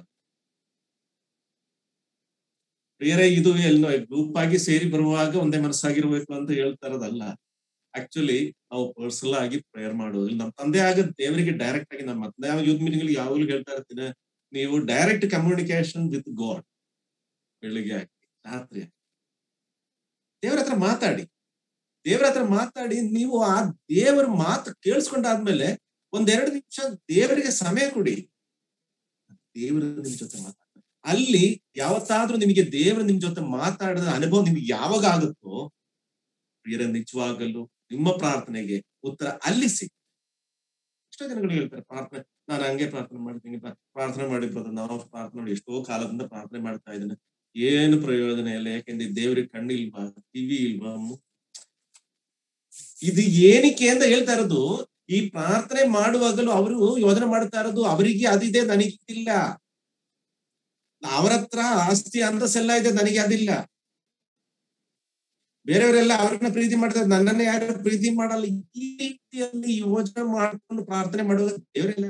ಬೇರೆ ಇದು ಎಲ್ಲೋ ಗ್ರೂಪ್ ಆಗಿ ಸೇರಿ ಬರುವಾಗ ಒಂದೇ ಮನಸ್ಸಾಗಿರ್ಬೇಕು ಅಂತ ಹೇಳ್ತಾ ಇರೋದಲ್ಲ. ಆಕ್ಚುಲಿ ನಾವು ಪರ್ಸನಲ್ ಆಗಿ ಪ್ರೇಯರ್ ಮಾಡೋದು, ನಮ್ಮ ತಂದೆ ಆಗ ದೇವರಿಗೆ ಡೈರೆಕ್ಟ್ ಆಗಿ ನಮ್ಮ ತಂದೆ ಯೂತ್ ಮೀಟಿಂಗ್ ಯಾವಾಗಲೂ ಹೇಳ್ತಾ ಇರ್ತೀನಿ, ನೀವು ಡೈರೆಕ್ಟ್ ಕಮ್ಯುನಿಕೇಶನ್ ವಿತ್ ಗಾಡ್. ಬೆಳಿಗ್ಗೆ ಆಗಿ ರಾತ್ರಿ ದೇವ್ರ ಹತ್ರ ಮಾತಾಡಿ, ದೇವ್ರ ಹತ್ರ ಮಾತಾಡಿ ನೀವು ಆ ದೇವರ ಮಾತು ಕೇಳಿಸ್ಕೊಂಡಾದ್ಮೇಲೆ ಒಂದೆರಡು ನಿಮಿಷ ದೇವರಿಗೆ ಸಮಯ ಕೊಡಿ. ದೇವರ ನಿಮ್ ಜೊತೆ ಮಾತಾಡ, ಅಲ್ಲಿ ಯಾವತ್ತಾದ್ರೂ ನಿಮಗೆ ದೇವರ ನಿಮ್ ಜೊತೆ ಮಾತಾಡಿದ ಅನುಭವ ನಿಮ್ಗೆ ಯಾವಾಗ ಆಗುತ್ತೋ ಪ್ರಿಯರೇ, ನಿಜವಾಗಲು ನಿಮ್ಮ ಪ್ರಾರ್ಥನೆಗೆ ಉತ್ತರ ಅಲ್ಲಿ ಸಿಗ್. ಎಷ್ಟೋ ಜನಗಳು ಹೇಳ್ತಾರೆ ಪ್ರಾರ್ಥನೆ, ನಾನು ಹಂಗೆ ಪ್ರಾರ್ಥನೆ ಮಾಡ್ತೀನಿ, ಪ್ರಾರ್ಥನೆ ಮಾಡಿರ್ಬೋದು, ನಾವು ಪ್ರಾರ್ಥನೆ ಮಾಡಿ ಎಷ್ಟೋ ಕಾಲದಿಂದ ಪ್ರಾರ್ಥನೆ ಮಾಡ್ತಾ ಇದ್ದೇನೆ, ಏನು ಪ್ರಯೋಜನ ಇಲ್ಲ. ಯಾಕೆಂದ್ರೆ ದೇವ್ರಿಗೆ ಕಣ್ಣಿಲ್ವಾ, ಕಿವಿ ಇಲ್ವಾ? ಇದು ಏನಕ್ಕೆ ಅಂತ ಹೇಳ್ತಾ ಇರೋದು, ಈ ಪ್ರಾರ್ಥನೆ ಮಾಡುವಾಗಲೂ ಅವರು ಯೋಚನೆ ಮಾಡ್ತಾ ಇರೋದು ಅವರಿಗೆ ಅದಿದೆ ನನಗಿಲ್ಲ, ಅವರ ಹತ್ರ ಆಸ್ತಿ ಅಂತಸ್ತೆಲ್ಲ ಇದೆ ನನಗೆ ಅದಿಲ್ಲ, ಬೇರೆಯವರೆಲ್ಲ ಅವ್ರನ್ನ ಪ್ರೀತಿ ಮಾಡ್ತಾರೆ ನನ್ನನ್ನ ಯಾರು ಪ್ರೀತಿ ಮಾಡಲ್ಲ. ಈ ರೀತಿಯಲ್ಲಿ ಯೋಚನೆ ಮಾಡ್ಕೊಂಡು ಪ್ರಾರ್ಥನೆ ಮಾಡುವಾಗ ದೇವರೆಲ್ಲ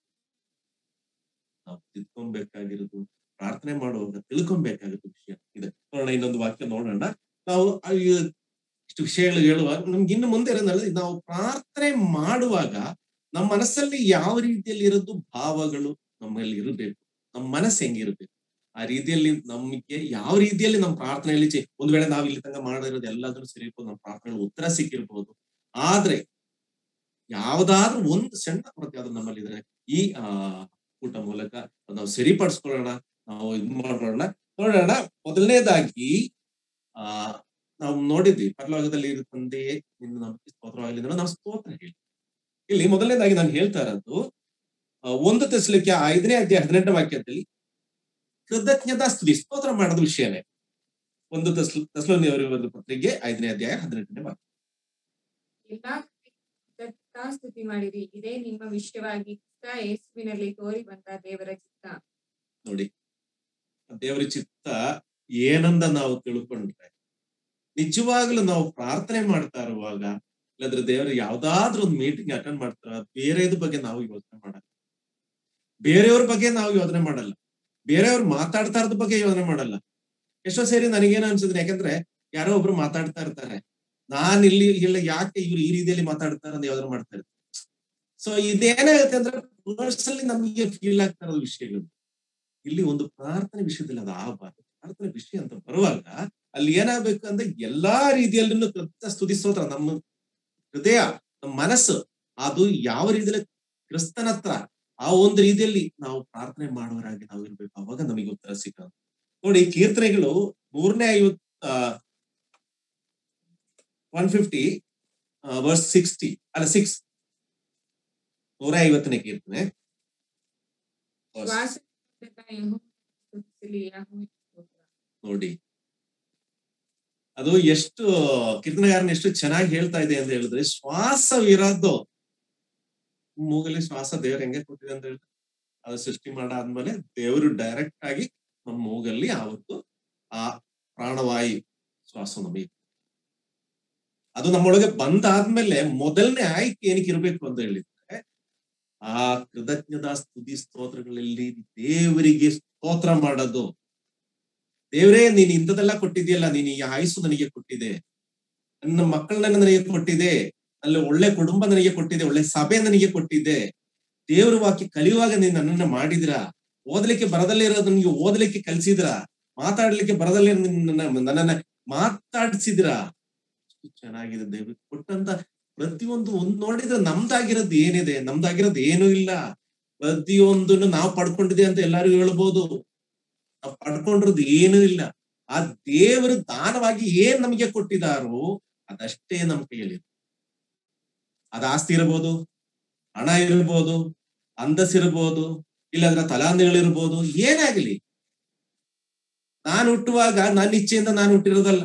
ನಾವು ತಿಳ್ಕೊಬೇಕಾಗಿರೋದು, ಪ್ರಾರ್ಥನೆ ಮಾಡುವಾಗ ತಿಳ್ಕೊಬೇಕಾಗಿರೋ ವಿಷಯ ಇದೆ. ನೋಡೋಣ, ಇನ್ನೊಂದು ವಾಕ್ಯ ನೋಡೋಣ. ನಾವು ಇಷ್ಟು ವಿಷಯಗಳು ಹೇಳುವಾಗ ನಮ್ಗೆ ಇನ್ನು ಮುಂದೆ ಇರೋದ್ರಲ್ಲಿ, ನಾವು ಪ್ರಾರ್ಥನೆ ಮಾಡುವಾಗ ನಮ್ಮ ಮನಸ್ಸಲ್ಲಿ ಯಾವ ರೀತಿಯಲ್ಲಿ ಇರೋದು ಭಾವಗಳು ನಮ್ಮಲ್ಲಿ ಇರಬೇಕು, ನಮ್ಮ ಮನಸ್ಸು ಹೆಂಗಿರ್ಬೇಕು, ಆ ರೀತಿಯಲ್ಲಿ ನಮ್ಗೆ ಯಾವ ರೀತಿಯಲ್ಲಿ ನಮ್ಮ ಪ್ರಾರ್ಥನೆಯಲ್ಲಿ ಒಂದ್ ವೇಳೆ ನಾವ್ ಇಲ್ಲಿ ತನಕ ಮಾಡಿರೋದು ಎಲ್ಲಾದ್ರೂ ಸರಿ ಇರ್ಬೋದು, ನಮ್ಮ ಪ್ರಾರ್ಥನೆಗಳು ಉತ್ತರ ಸಿಕ್ಕಿರ್ಬೋದು, ಆದ್ರೆ ಯಾವ್ದಾದ್ರೂ ಒಂದು ಸಣ್ಣ ಕೊರತೆ ಆದ್ರೂ ನಮ್ಮಲ್ಲಿ ಇದ್ರೆ ಈ ಆ ಊಟ ಮೂಲಕ ನಾವು ಸರಿಪಡಿಸ್ಕೊಳ್ಳೋಣ, ನಾವು ಇದ್ ಮಾಡೋಣ. ನೋಡೋಣ, ಮೊದಲನೇದಾಗಿ ಆ ನಾವು ನೋಡಿದ್ವಿ, ಪರಲೋಕದಲ್ಲಿ ಇರೋ ತಂದೆಯೇ ನಿನ್ನ ನಮಗೆ ಸ್ತೋತ್ರವಾಗಲಿ, ನಾವು ಸ್ತೋತ್ರ ಹೇಳಿ. ಇಲ್ಲಿ ಮೊದಲನೇದಾಗಿ ನಾನು ಹೇಳ್ತಾ ಇರೋದು ಒಂದು ತೆಸಲೋನಿಕೆ ಐದನೇ ಅಧ್ಯಾಯ ಹದಿನೆಂಟನೇ ವಾಕ್ಯದಲ್ಲಿ ಕೃತಜ್ಞತಾ ಸ್ತುತಿ ಸ್ತೋತ್ರ ಮಾಡೋದು ವಿಷಯನೇ. ಒಂದು ತೆಸಲೋನಿಕದವರ ಪತ್ರಿಕೆ ಐದನೇ ಅಧ್ಯಾಯ ಹದಿನೆಂಟನೇ ವಾಕ್ಯ. ಎಲ್ಲಾ ಕೃತಜ್ಞತಾ ಸ್ತುತಿ ಮಾಡಿರಿ, ಇದೇ ನಿಮ್ಮ ವಿಷಯವಾಗಿ ಕ್ರಿಸ್ತ ಯೇಸುವಿನಲ್ಲಿ ತೋರಿ ಬಂದ ದೇವರ ಚಿತ್ತ. ನೋಡಿ, ದೇವರ ಚಿತ್ತ ಏನಂದ ನಾವು ತಿಳ್ಕೊಂಡ್ರೆ, ನಿಜವಾಗ್ಲೂ ನಾವು ಪ್ರಾರ್ಥನೆ ಮಾಡ್ತಾ ಇರುವಾಗ, ಇಲ್ಲಾಂದ್ರೆ ದೇವರು ಯಾವ್ದಾದ್ರು ಒಂದು ಮೀಟಿಂಗ್ ಅಟೆಂಡ್ ಮಾಡ್ತಾರ, ಬೇರೆಯದ್ರ ಬಗ್ಗೆ ನಾವು ಯೋಚನೆ ಮಾಡಲ್ಲ, ಬೇರೆಯವ್ರ ಬಗ್ಗೆ ನಾವು ಯೋಚನೆ ಮಾಡಲ್ಲ, ಬೇರೆಯವ್ರು ಮಾತಾಡ್ತಾ ಇರೋದ್ ಬಗ್ಗೆ ಯೋಚನೆ ಮಾಡಲ್ಲ. ಎಷ್ಟೋ ಸೇರಿ ನನಗೇನು ಅನ್ಸಿದ್ರೆ, ಯಾಕಂದ್ರೆ ಯಾರೋ ಒಬ್ರು ಮಾತಾಡ್ತಾ ಇರ್ತಾರೆ, ನಾನ್ ಇಲ್ಲಿ ಇಲ್ಲ ಯಾಕೆ ಇವ್ರು ಈ ರೀತಿಯಲ್ಲಿ ಮಾತಾಡ್ತಾರೆ ಅಂತ ಯೋಚನೆ ಮಾಡ್ತಾ ಇರ್ತಾರೆ. ಸೊ ಇದೇನಾಗುತ್ತೆ ಅಂದ್ರೆ ಪರ್ಸನಲಿ ನಮಗೆ ಫೀಲ್ ಆಗ್ತಾ ಇರೋ ವಿಷಯಗಳು. ಇಲ್ಲಿ ಒಂದು ಪ್ರಾರ್ಥನೆ ವಿಷಯದಲ್ಲಿ ಅದು ಆಗಬಾರ್ದು. ಪ್ರಾರ್ಥನೆ ವಿಷಯ ಅಂತ ಬರುವಾಗ ಅಲ್ಲಿ ಏನಾಗ್ಬೇಕು ಅಂದ್ರೆ ಎಲ್ಲಾ ರೀತಿಯಲ್ಲೂ ಕೃತ ಸ್ತುತಿ ಸ್ತೋತ್ರ, ನಮ್ಮ ಹೃದಯ, ನಮ್ಮ ಮನಸ್ಸು ಅದು ಯಾವ ರೀತಿಯಲ್ಲಿ ಕ್ರಿಸ್ತನ ಹತ್ರ ಆ ಒಂದು ರೀತಿಯಲ್ಲಿ ನಾವು ಪ್ರಾರ್ಥನೆ ಮಾಡುವರಾಗಿ ನಾವು ಇರ್ಬೇಕು. ಅವಾಗ ನಮಗೆ ಉತ್ತರ ಸಿಗೋದು. ನೋಡಿ, ಕೀರ್ತನೆಗಳು ಮೂರನೇ ಐವತ್ತ ಒನ್ ಫಿಫ್ಟಿ ವರ್ಸ್ ಸಿಕ್ಸ್ಟಿ ಅಲ್ಲ ಸಿಕ್ಸ್ ನೂರ ಐವತ್ತನೇ ಕೀರ್ತನೆ. ನೋಡಿ, ಅದು ಎಷ್ಟು ಕೀರ್ತನೆಗಾರನ ಎಷ್ಟು ಚೆನ್ನಾಗಿ ಹೇಳ್ತಾ ಇದೆ ಅಂತ ಹೇಳಿದ್ರೆ, ಶ್ವಾಸವಿರೋದು ಮೂಗಲ್ಲಿ ಶ್ವಾಸ ದೇವ್ರು ಹೆಂಗೆ ಕೊಟ್ಟಿದೆ ಅಂತ ಹೇಳಿದ್ರೆ, ಅದು ಸೃಷ್ಟಿ ಮಾಡಾದ್ಮೇಲೆ ದೇವರು ಡೈರೆಕ್ಟ್ ಆಗಿ ನಮ್ಮ ಮೂಗಲ್ಲಿ ಆವತ್ತು ಆ ಪ್ರಾಣವಾಯು ಶ್ವಾಸ ನಮಗೆ, ಅದು ನಮ್ಮೊಳಗೆ ಬಂದಾದ್ಮೇಲೆ ಮೊದಲನೇ ಆಯ್ಕೆ ಏನಕ್ಕೆ ಇರ್ಬೇಕು ಅಂತ ಹೇಳಿದ್ರೆ, ಆ ಕೃತಜ್ಞತಾ ಸ್ತುತಿ ಸ್ತೋತ್ರಗಳಲ್ಲಿ ದೇವರಿಗೆ ಸ್ತೋತ್ರ ಮಾಡೋದು. ದೇವರೇ, ನೀನ್ ಇಂಥದೆಲ್ಲ ಕೊಟ್ಟಿದ್ಯಲ್ಲ, ನೀನ್ ಈ ಆಯುಸ್ಸು ನನಗೆ ಕೊಟ್ಟಿದೆ, ನನ್ನ ಮಕ್ಕಳನ್ನ ನನಗೆ ಕೊಟ್ಟಿದೆ, ಅಲ್ಲಿ ಒಳ್ಳೆ ಕುಟುಂಬ ನನಗೆ ಕೊಟ್ಟಿದೆ, ಒಳ್ಳೆ ಸಭೆ ನನಗೆ ಕೊಟ್ಟಿದೆ, ದೇವ್ರ ವಾಕ್ಯ ಕಲಿಯುವಾಗ ನೀನ್ ನನ್ನನ್ನ ಮಾಡಿದ್ರ, ಓದಲಿಕ್ಕೆ ಬರದಲ್ಲೇ ಇರೋದು ನನಗೆ ಓದಲಿಕ್ಕೆ ಕಲಿಸಿದ್ರ, ಮಾತಾಡ್ಲಿಕ್ಕೆ ಬರದಲ್ಲೇ ನನ್ನನ್ನ ಮಾತಾಡ್ಸಿದ್ರ. ಚೆನ್ನಾಗಿದೆ ದೇವ್ರಿಗೆ ಕೊಟ್ಟಂತ ಪ್ರತಿಯೊಂದು ಒಂದ್ ನೋಡಿದ್ರೆ ನಮ್ದಾಗಿರೋದು ಏನಿದೆ, ನಮ್ದಾಗಿರೋದು ಏನೂ ಇಲ್ಲ. ಪ್ರತಿಯೊಂದನ್ನು ನಾವು ಪಡ್ಕೊಂಡಿದೆ ಅಂತ ಎಲ್ಲರಿಗೂ ಹೇಳ್ಬೋದು, ನಾವು ಪಡ್ಕೊಂಡಿರೋದು ಏನೂ ಇಲ್ಲ. ಆ ದೇವರು ದಾನವಾಗಿ ಏನ್ ನಮಗೆ ಕೊಟ್ಟಿದಾರೋ ಅದಷ್ಟೇ ನಮ್ ಕೈಯಲ್ಲಿ. ಅದ ಆಸ್ತಿ ಇರ್ಬೋದು, ಹಣ ಇರ್ಬೋದು, ಅಂತಸ್ ಇರ್ಬೋದು, ಇಲ್ಲಾಂದ್ರೆ ತಲಾಂದಿಗಳಿರ್ಬೋದು, ಏನಾಗ್ಲಿ. ನಾನು ಹುಟ್ಟುವಾಗ ನನ್ನ ಇಚ್ಛೆಯಿಂದ ನಾನು ಹುಟ್ಟಿರೋದಲ್ಲ.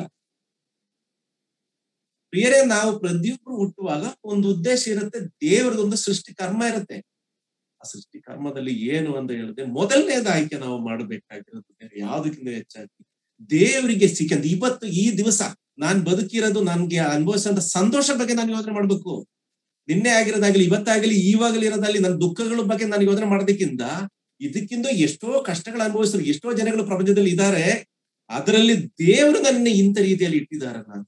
ಪ್ರಿಯರೇ, ನಾವು ಪ್ರತಿಯೊಬ್ರು ಹುಟ್ಟುವಾಗ ಒಂದು ಉದ್ದೇಶ ಇರುತ್ತೆ, ದೇವರದೊಂದು ಸೃಷ್ಟಿ ಕರ್ಮ ಇರುತ್ತೆ. ಆ ಸೃಷ್ಟಿ ಕರ್ಮದಲ್ಲಿ ಏನು ಅಂತ ಹೇಳಿದ್ರೆ ಮೊದಲನೇದ ಆಯ್ಕೆ ನಾವು ಮಾಡಬೇಕಾಗಿರೋದು ಯಾವ್ದಕ್ಕಿಂತ ಹೆಚ್ಚಾಗಿ ದೇವರಿಗೆ ಸಿಕ್ಕಂತ ಇವತ್ತು ಈ ದಿವಸ ನಾನ್ ಬದುಕಿರೋದು ನನ್ಗೆ ಅನುಭವಿಸಂತ ಸಂತೋಷ ಬಗ್ಗೆ ನಾನು ಯೋಚನೆ ಮಾಡ್ಬೇಕು. ನಿನ್ನೆ ಆಗಿರೋದಾಗ್ಲಿ, ಇವತ್ತಾಗ್ಲಿ, ಇವಾಗಲಿ ಇರೋದಾಗ್ಲಿ, ನನ್ನ ದುಃಖಗಳ ಬಗ್ಗೆ ನಾನು ಯೋಚನೆ ಮಾಡೋದಕ್ಕಿಂತ ಇದಕ್ಕಿಂತ ಎಷ್ಟೋ ಕಷ್ಟಗಳು ಅನುಭವಿಸಿದ್ರು ಎಷ್ಟೋ ಜನಗಳು ಪ್ರಪಂಚದಲ್ಲಿ ಇದ್ದಾರೆ. ಅದರಲ್ಲಿ ದೇವರು ನನ್ನ ಇಂಥ ರೀತಿಯಲ್ಲಿ ಇಟ್ಟಿದ್ದಾರೆ. ನಾನು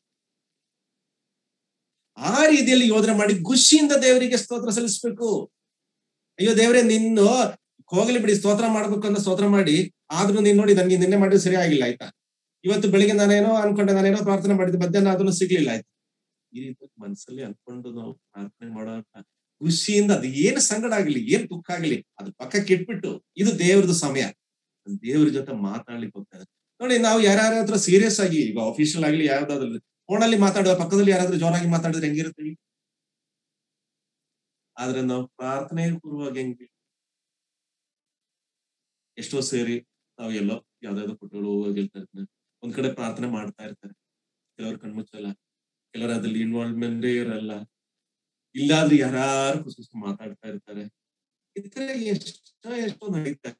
ಆ ರೀತಿಯಲ್ಲಿ ಯೋಚನೆ ಮಾಡಿ ಖುಷಿಯಿಂದ ದೇವರಿಗೆ ಸ್ತೋತ್ರ ಸಲ್ಲಿಸ್ಬೇಕು. ಅಯ್ಯೋ ದೇವರೇ, ನಿನ್ನು ಹೋಗ್ಲಿ ಬಿಡಿ, ಸ್ತೋತ್ರ ಮಾಡ್ಬೇಕು ಅಂತ ಸ್ತೋತ್ರ ಮಾಡಿ, ಆದ್ರೂ ನೀನ್ ನೋಡಿ ನನ್ಗೆ ನಿನ್ನೆ ಮಾಡಿದ್ರೆ ಸರಿ ಆಗಿಲ್ಲ, ಆಯ್ತಾ. ಇವತ್ತು ಬೆಳಿಗ್ಗೆ ನಾನೇನೋ ಅನ್ಕೊಂಡೆ, ನಾನೇನೋ ಪ್ರಾರ್ಥನೆ ಮಾಡಿದ್ದೆ, ಮಧ್ಯಾಹ್ನ ಅದನ್ನು ಸಿಗ್ಲಿಲ್ಲ, ಆಯ್ತು. ಈ ರೀತಿ ಮನಸ್ಸಲ್ಲಿ ಅನ್ಕೊಂಡು ನಾವು ಪ್ರಾರ್ಥನೆ ಮಾಡೋ ಖುಷಿಯಿಂದ, ಅದು ಏನು ಸಂಗಡ ಆಗ್ಲಿ, ಏನ್ ದುಃಖ ಆಗ್ಲಿ, ಅದು ಪಕ್ಕಕ್ಕೆ ಇಟ್ಬಿಟ್ಟು ಇದು ದೇವ್ರದ್ದು ಸಮಯ, ದೇವ್ರ ಜೊತೆ ಮಾತಾಡ್ಲಿಕ್ಕೆ ಹೋಗ್ತಾರೆ. ನೋಡಿ, ನಾವು ಯಾರ್ಯಾರ ಹತ್ರ ಸೀರಿಯಸ್ ಆಗಿ ಈಗ ಆಫೀಷಿಯಲ್ ಆಗ್ಲಿ ಯಾವ್ದಾದ್ರು ಫೋನಲ್ಲಿ ಮಾತಾಡುವ ಪಕ್ಕದಲ್ಲಿ ಯಾರಾದ್ರೂ ಜೋರಾಗಿ ಮಾತಾಡಿದ್ರೆ ಹೆಂಗಿರ್ತೀವಿ. ಆದ್ರೆ ನಾವು ಪ್ರಾರ್ಥನೆ ಪೂರ್ವವಾಗಿ ಹೆಂಗೆ ಎಷ್ಟೋ ಸೇರಿ ನಾವು ಎಲ್ಲೋ ಯಾವ್ದಾವ್ದೋ ಕುಟುಂಬಗಳು ಹೋಗಿರ್ತಾ ಇರ್ತಾರೆ, ಒಂದ್ ಕಡೆ ಪ್ರಾರ್ಥನೆ ಮಾಡ್ತಾ ಇರ್ತಾರೆ. ಕೆಲವ್ರು ಕಣ್ಮುಚ್ಚಲ್ಲ, ಕೆಲವರು ಅದ್ರಲ್ಲಿ ಇನ್ವಾಲ್ವ್ಮೆಂಟ್ ಇರಲ್ಲ, ಇಲ್ಲಾದ್ರೆ ಯಾರು ಖುಷಿ ಮಾತಾಡ್ತಾ ಇರ್ತಾರೆ. ಇತರ ಎಷ್ಟೋ ಎಷ್ಟೋ ನಡೀತಾರೆ.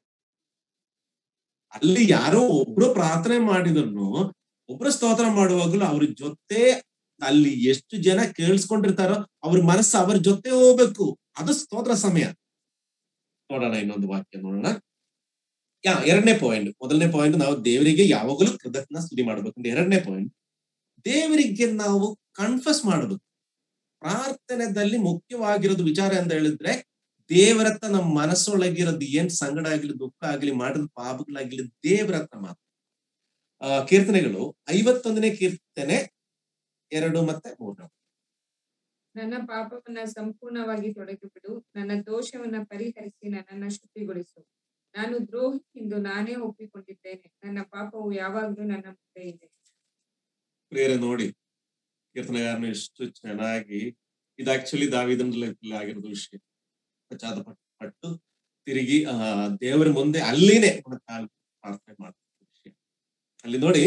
ಅಲ್ಲಿ ಯಾರೋ ಒಬ್ರು ಪ್ರಾರ್ಥನೆ ಮಾಡಿದ್ರು, ಒಬ್ರು ಸ್ತೋತ್ರ ಮಾಡುವಾಗಲೂ ಅವ್ರ ಜೊತೆ ಅಲ್ಲಿ ಎಷ್ಟು ಜನ ಕೇಳಿಸ್ಕೊಂಡಿರ್ತಾರೋ ಅವ್ರ ಮನಸ್ಸು ಅವ್ರ ಜೊತೆ ಹೋಗ್ಬೇಕು. ಅದು ಸ್ತೋತ್ರ ಸಮಯ. ನೋಡೋಣ ಇನ್ನೊಂದು ವಾಕ್ಯ ನೋಡೋಣ. ಯಾ ಎರಡನೇ ಪಾಯಿಂಟ್. ಮೊದಲನೇ ಪಾಯಿಂಟ್ ನಾವು ದೇವರಿಗೆ ಯಾವಾಗಲೂ ಕೃತಜ್ಞ ಸ್ತುತಿ ಮಾಡ್ಬೇಕು. ಎರಡನೇ ಪಾಯಿಂಟ್, ದೇವರಿಗೆ ನಾವು ಕನ್ಫಸ್ ಮಾಡ್ಬೇಕು. ಪ್ರಾರ್ಥನೆದಲ್ಲಿ ಮುಖ್ಯವಾಗಿರೋದು ವಿಚಾರ ಅಂತ ಹೇಳಿದ್ರೆ, ದೇವರತ್ತ ನಮ್ಮ ಮನಸ್ಸೊಳಗಿರೋದು ಏನ್ ಸಂಗಡ ಆಗ್ಲಿ, ದುಃಖ ಆಗ್ಲಿ, ಮಾಡಿದ ಪಾಪಗಳಾಗ್ಲಿ ದೇವರತ್ತ ಮಾತ್ರ. ಆ ಕೀರ್ತನೆಗಳು ಐವತ್ತೊಂದನೇ ಕೀರ್ತನೆ ಎರಡು ಮತ್ತೆ ಮೂರು. ನನ್ನ ಪಾಪವನ್ನ ಸಂಪೂರ್ಣವಾಗಿ ತೊಡೆದುಬಿಡು, ನನ್ನ ದೋಷವನ್ನ ಪರಿಹರಿಸಿ ನನ್ನನ್ನ ಶುದ್ಧಿಗೊಳಿಸು. ನಾನು ದ್ರೋಹಿ ಎಂದು ನಾನೇ ಒಪ್ಪಿಕೊಂಡಿದ್ದೇನೆ, ನನ್ನ ಪಾಪವು ಯಾವಾಗಲೂ ನನ್ನ ಮುಂದೆ ಇದೆ. ಪ್ರಿಯರೇ, ನೋಡಿ ಕೀರ್ತನೆಗಾರನು ಎಷ್ಟು ಚೆನ್ನಾಗಿ, ಇದು ಆಕ್ಚುಲಿ ದಾವೀದನಲ್ಲಿ ಆಗಿರೋದು ವಿಷಯ. ಪಶ್ಚಾತ್ತ ಪಟ್ಟು ತಿರುಗಿ ಆ ದೇವರ ಮುಂದೆ ಅಲ್ಲಿನೇ ಪ್ರಾರ್ಥನೆ ಮಾಡ್ತಾರೆ ವಿಷಯ. ಅಲ್ಲಿ ನೋಡಿ,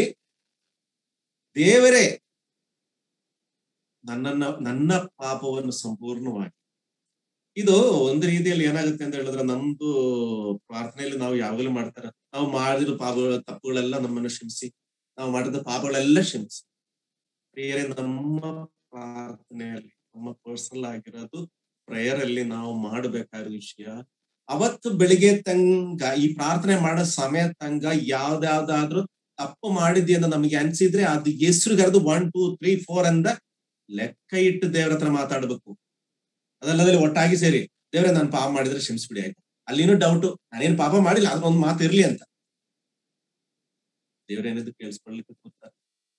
ದೇವರೇ ನನ್ನನ್ನ ನನ್ನ ಪಾಪವನ್ನು ಸಂಪೂರ್ಣವಾಗಿ, ಇದು ಒಂದು ರೀತಿಯಲ್ಲಿ ಏನಾಗುತ್ತೆ ಅಂತ ಹೇಳಿದ್ರೆ, ನಮ್ದು ಪ್ರಾರ್ಥನೆಯಲ್ಲಿ ನಾವು ಯಾವಾಗಲೂ ಮಾಡ್ತಾರ, ನಾವು ಮಾಡಿದ ಪಾಪಗಳ ತಪ್ಪುಗಳೆಲ್ಲ ನಮ್ಮನ್ನು ಕ್ಷಮಿಸಿ, ನಾವು ಮಾಡಿದ ಪಾಪಗಳೆಲ್ಲ ಕ್ಷಮಿಸಿ. ಪ್ರಿಯರೇ, ನಮ್ಮ ಪ್ರಾರ್ಥನೆಯಲ್ಲಿ, ನಮ್ಮ ಪರ್ಸನಲ್ ಆಗಿರೋದು ಪ್ರೇಯರ್ ಅಲ್ಲಿ ನಾವು ಮಾಡಬೇಕಾದ ವಿಷಯ, ಅವತ್ತು ಬೆಳಿಗ್ಗೆ ತಂಗ ಈ ಪ್ರಾರ್ಥನೆ ಮಾಡೋ ಸಮಯ ತಂಗ ಯಾವ್ದಾವ್ದಾದ್ರು ತಪ್ಪು ಮಾಡಿದ್ವಿ ಅಂತ ನಮಗೆ ಅನ್ಸಿದ್ರೆ ಅದು ಹೆಸರುಗರೆದು ಒನ್ ಟೂ ತ್ರೀ ಫೋರ್ ಅಂದ ಲೆಕ್ಕ ಇಟ್ಟು ದೇವ್ರ ಹತ್ರ ಮಾತಾಡ್ಬೇಕು. ಅದಲ್ಲದಲ್ಲಿ ಒಟ್ಟಾಗಿ ಸೇರಿ, ದೇವ್ರೆ ನಾನು ಪಾಪ ಮಾಡಿದ್ರೆ ಕ್ಷಮಿಸ್ಬಿಡಿ, ಆಯ್ತು. ಅಲ್ಲಿನೂ ಡೌಟು, ನಾನೇನು ಪಾಪ ಮಾಡಿಲ್ಲ, ಅದ್ರ ಒಂದು ಮಾತು ಇರ್ಲಿ ಅಂತ. ದೇವ್ರೇನಿದ್ದು ಕೇಳಿಸ್ಕೊಳ್ಲಿಕ್ಕೆ ಕೂತಾರೆ.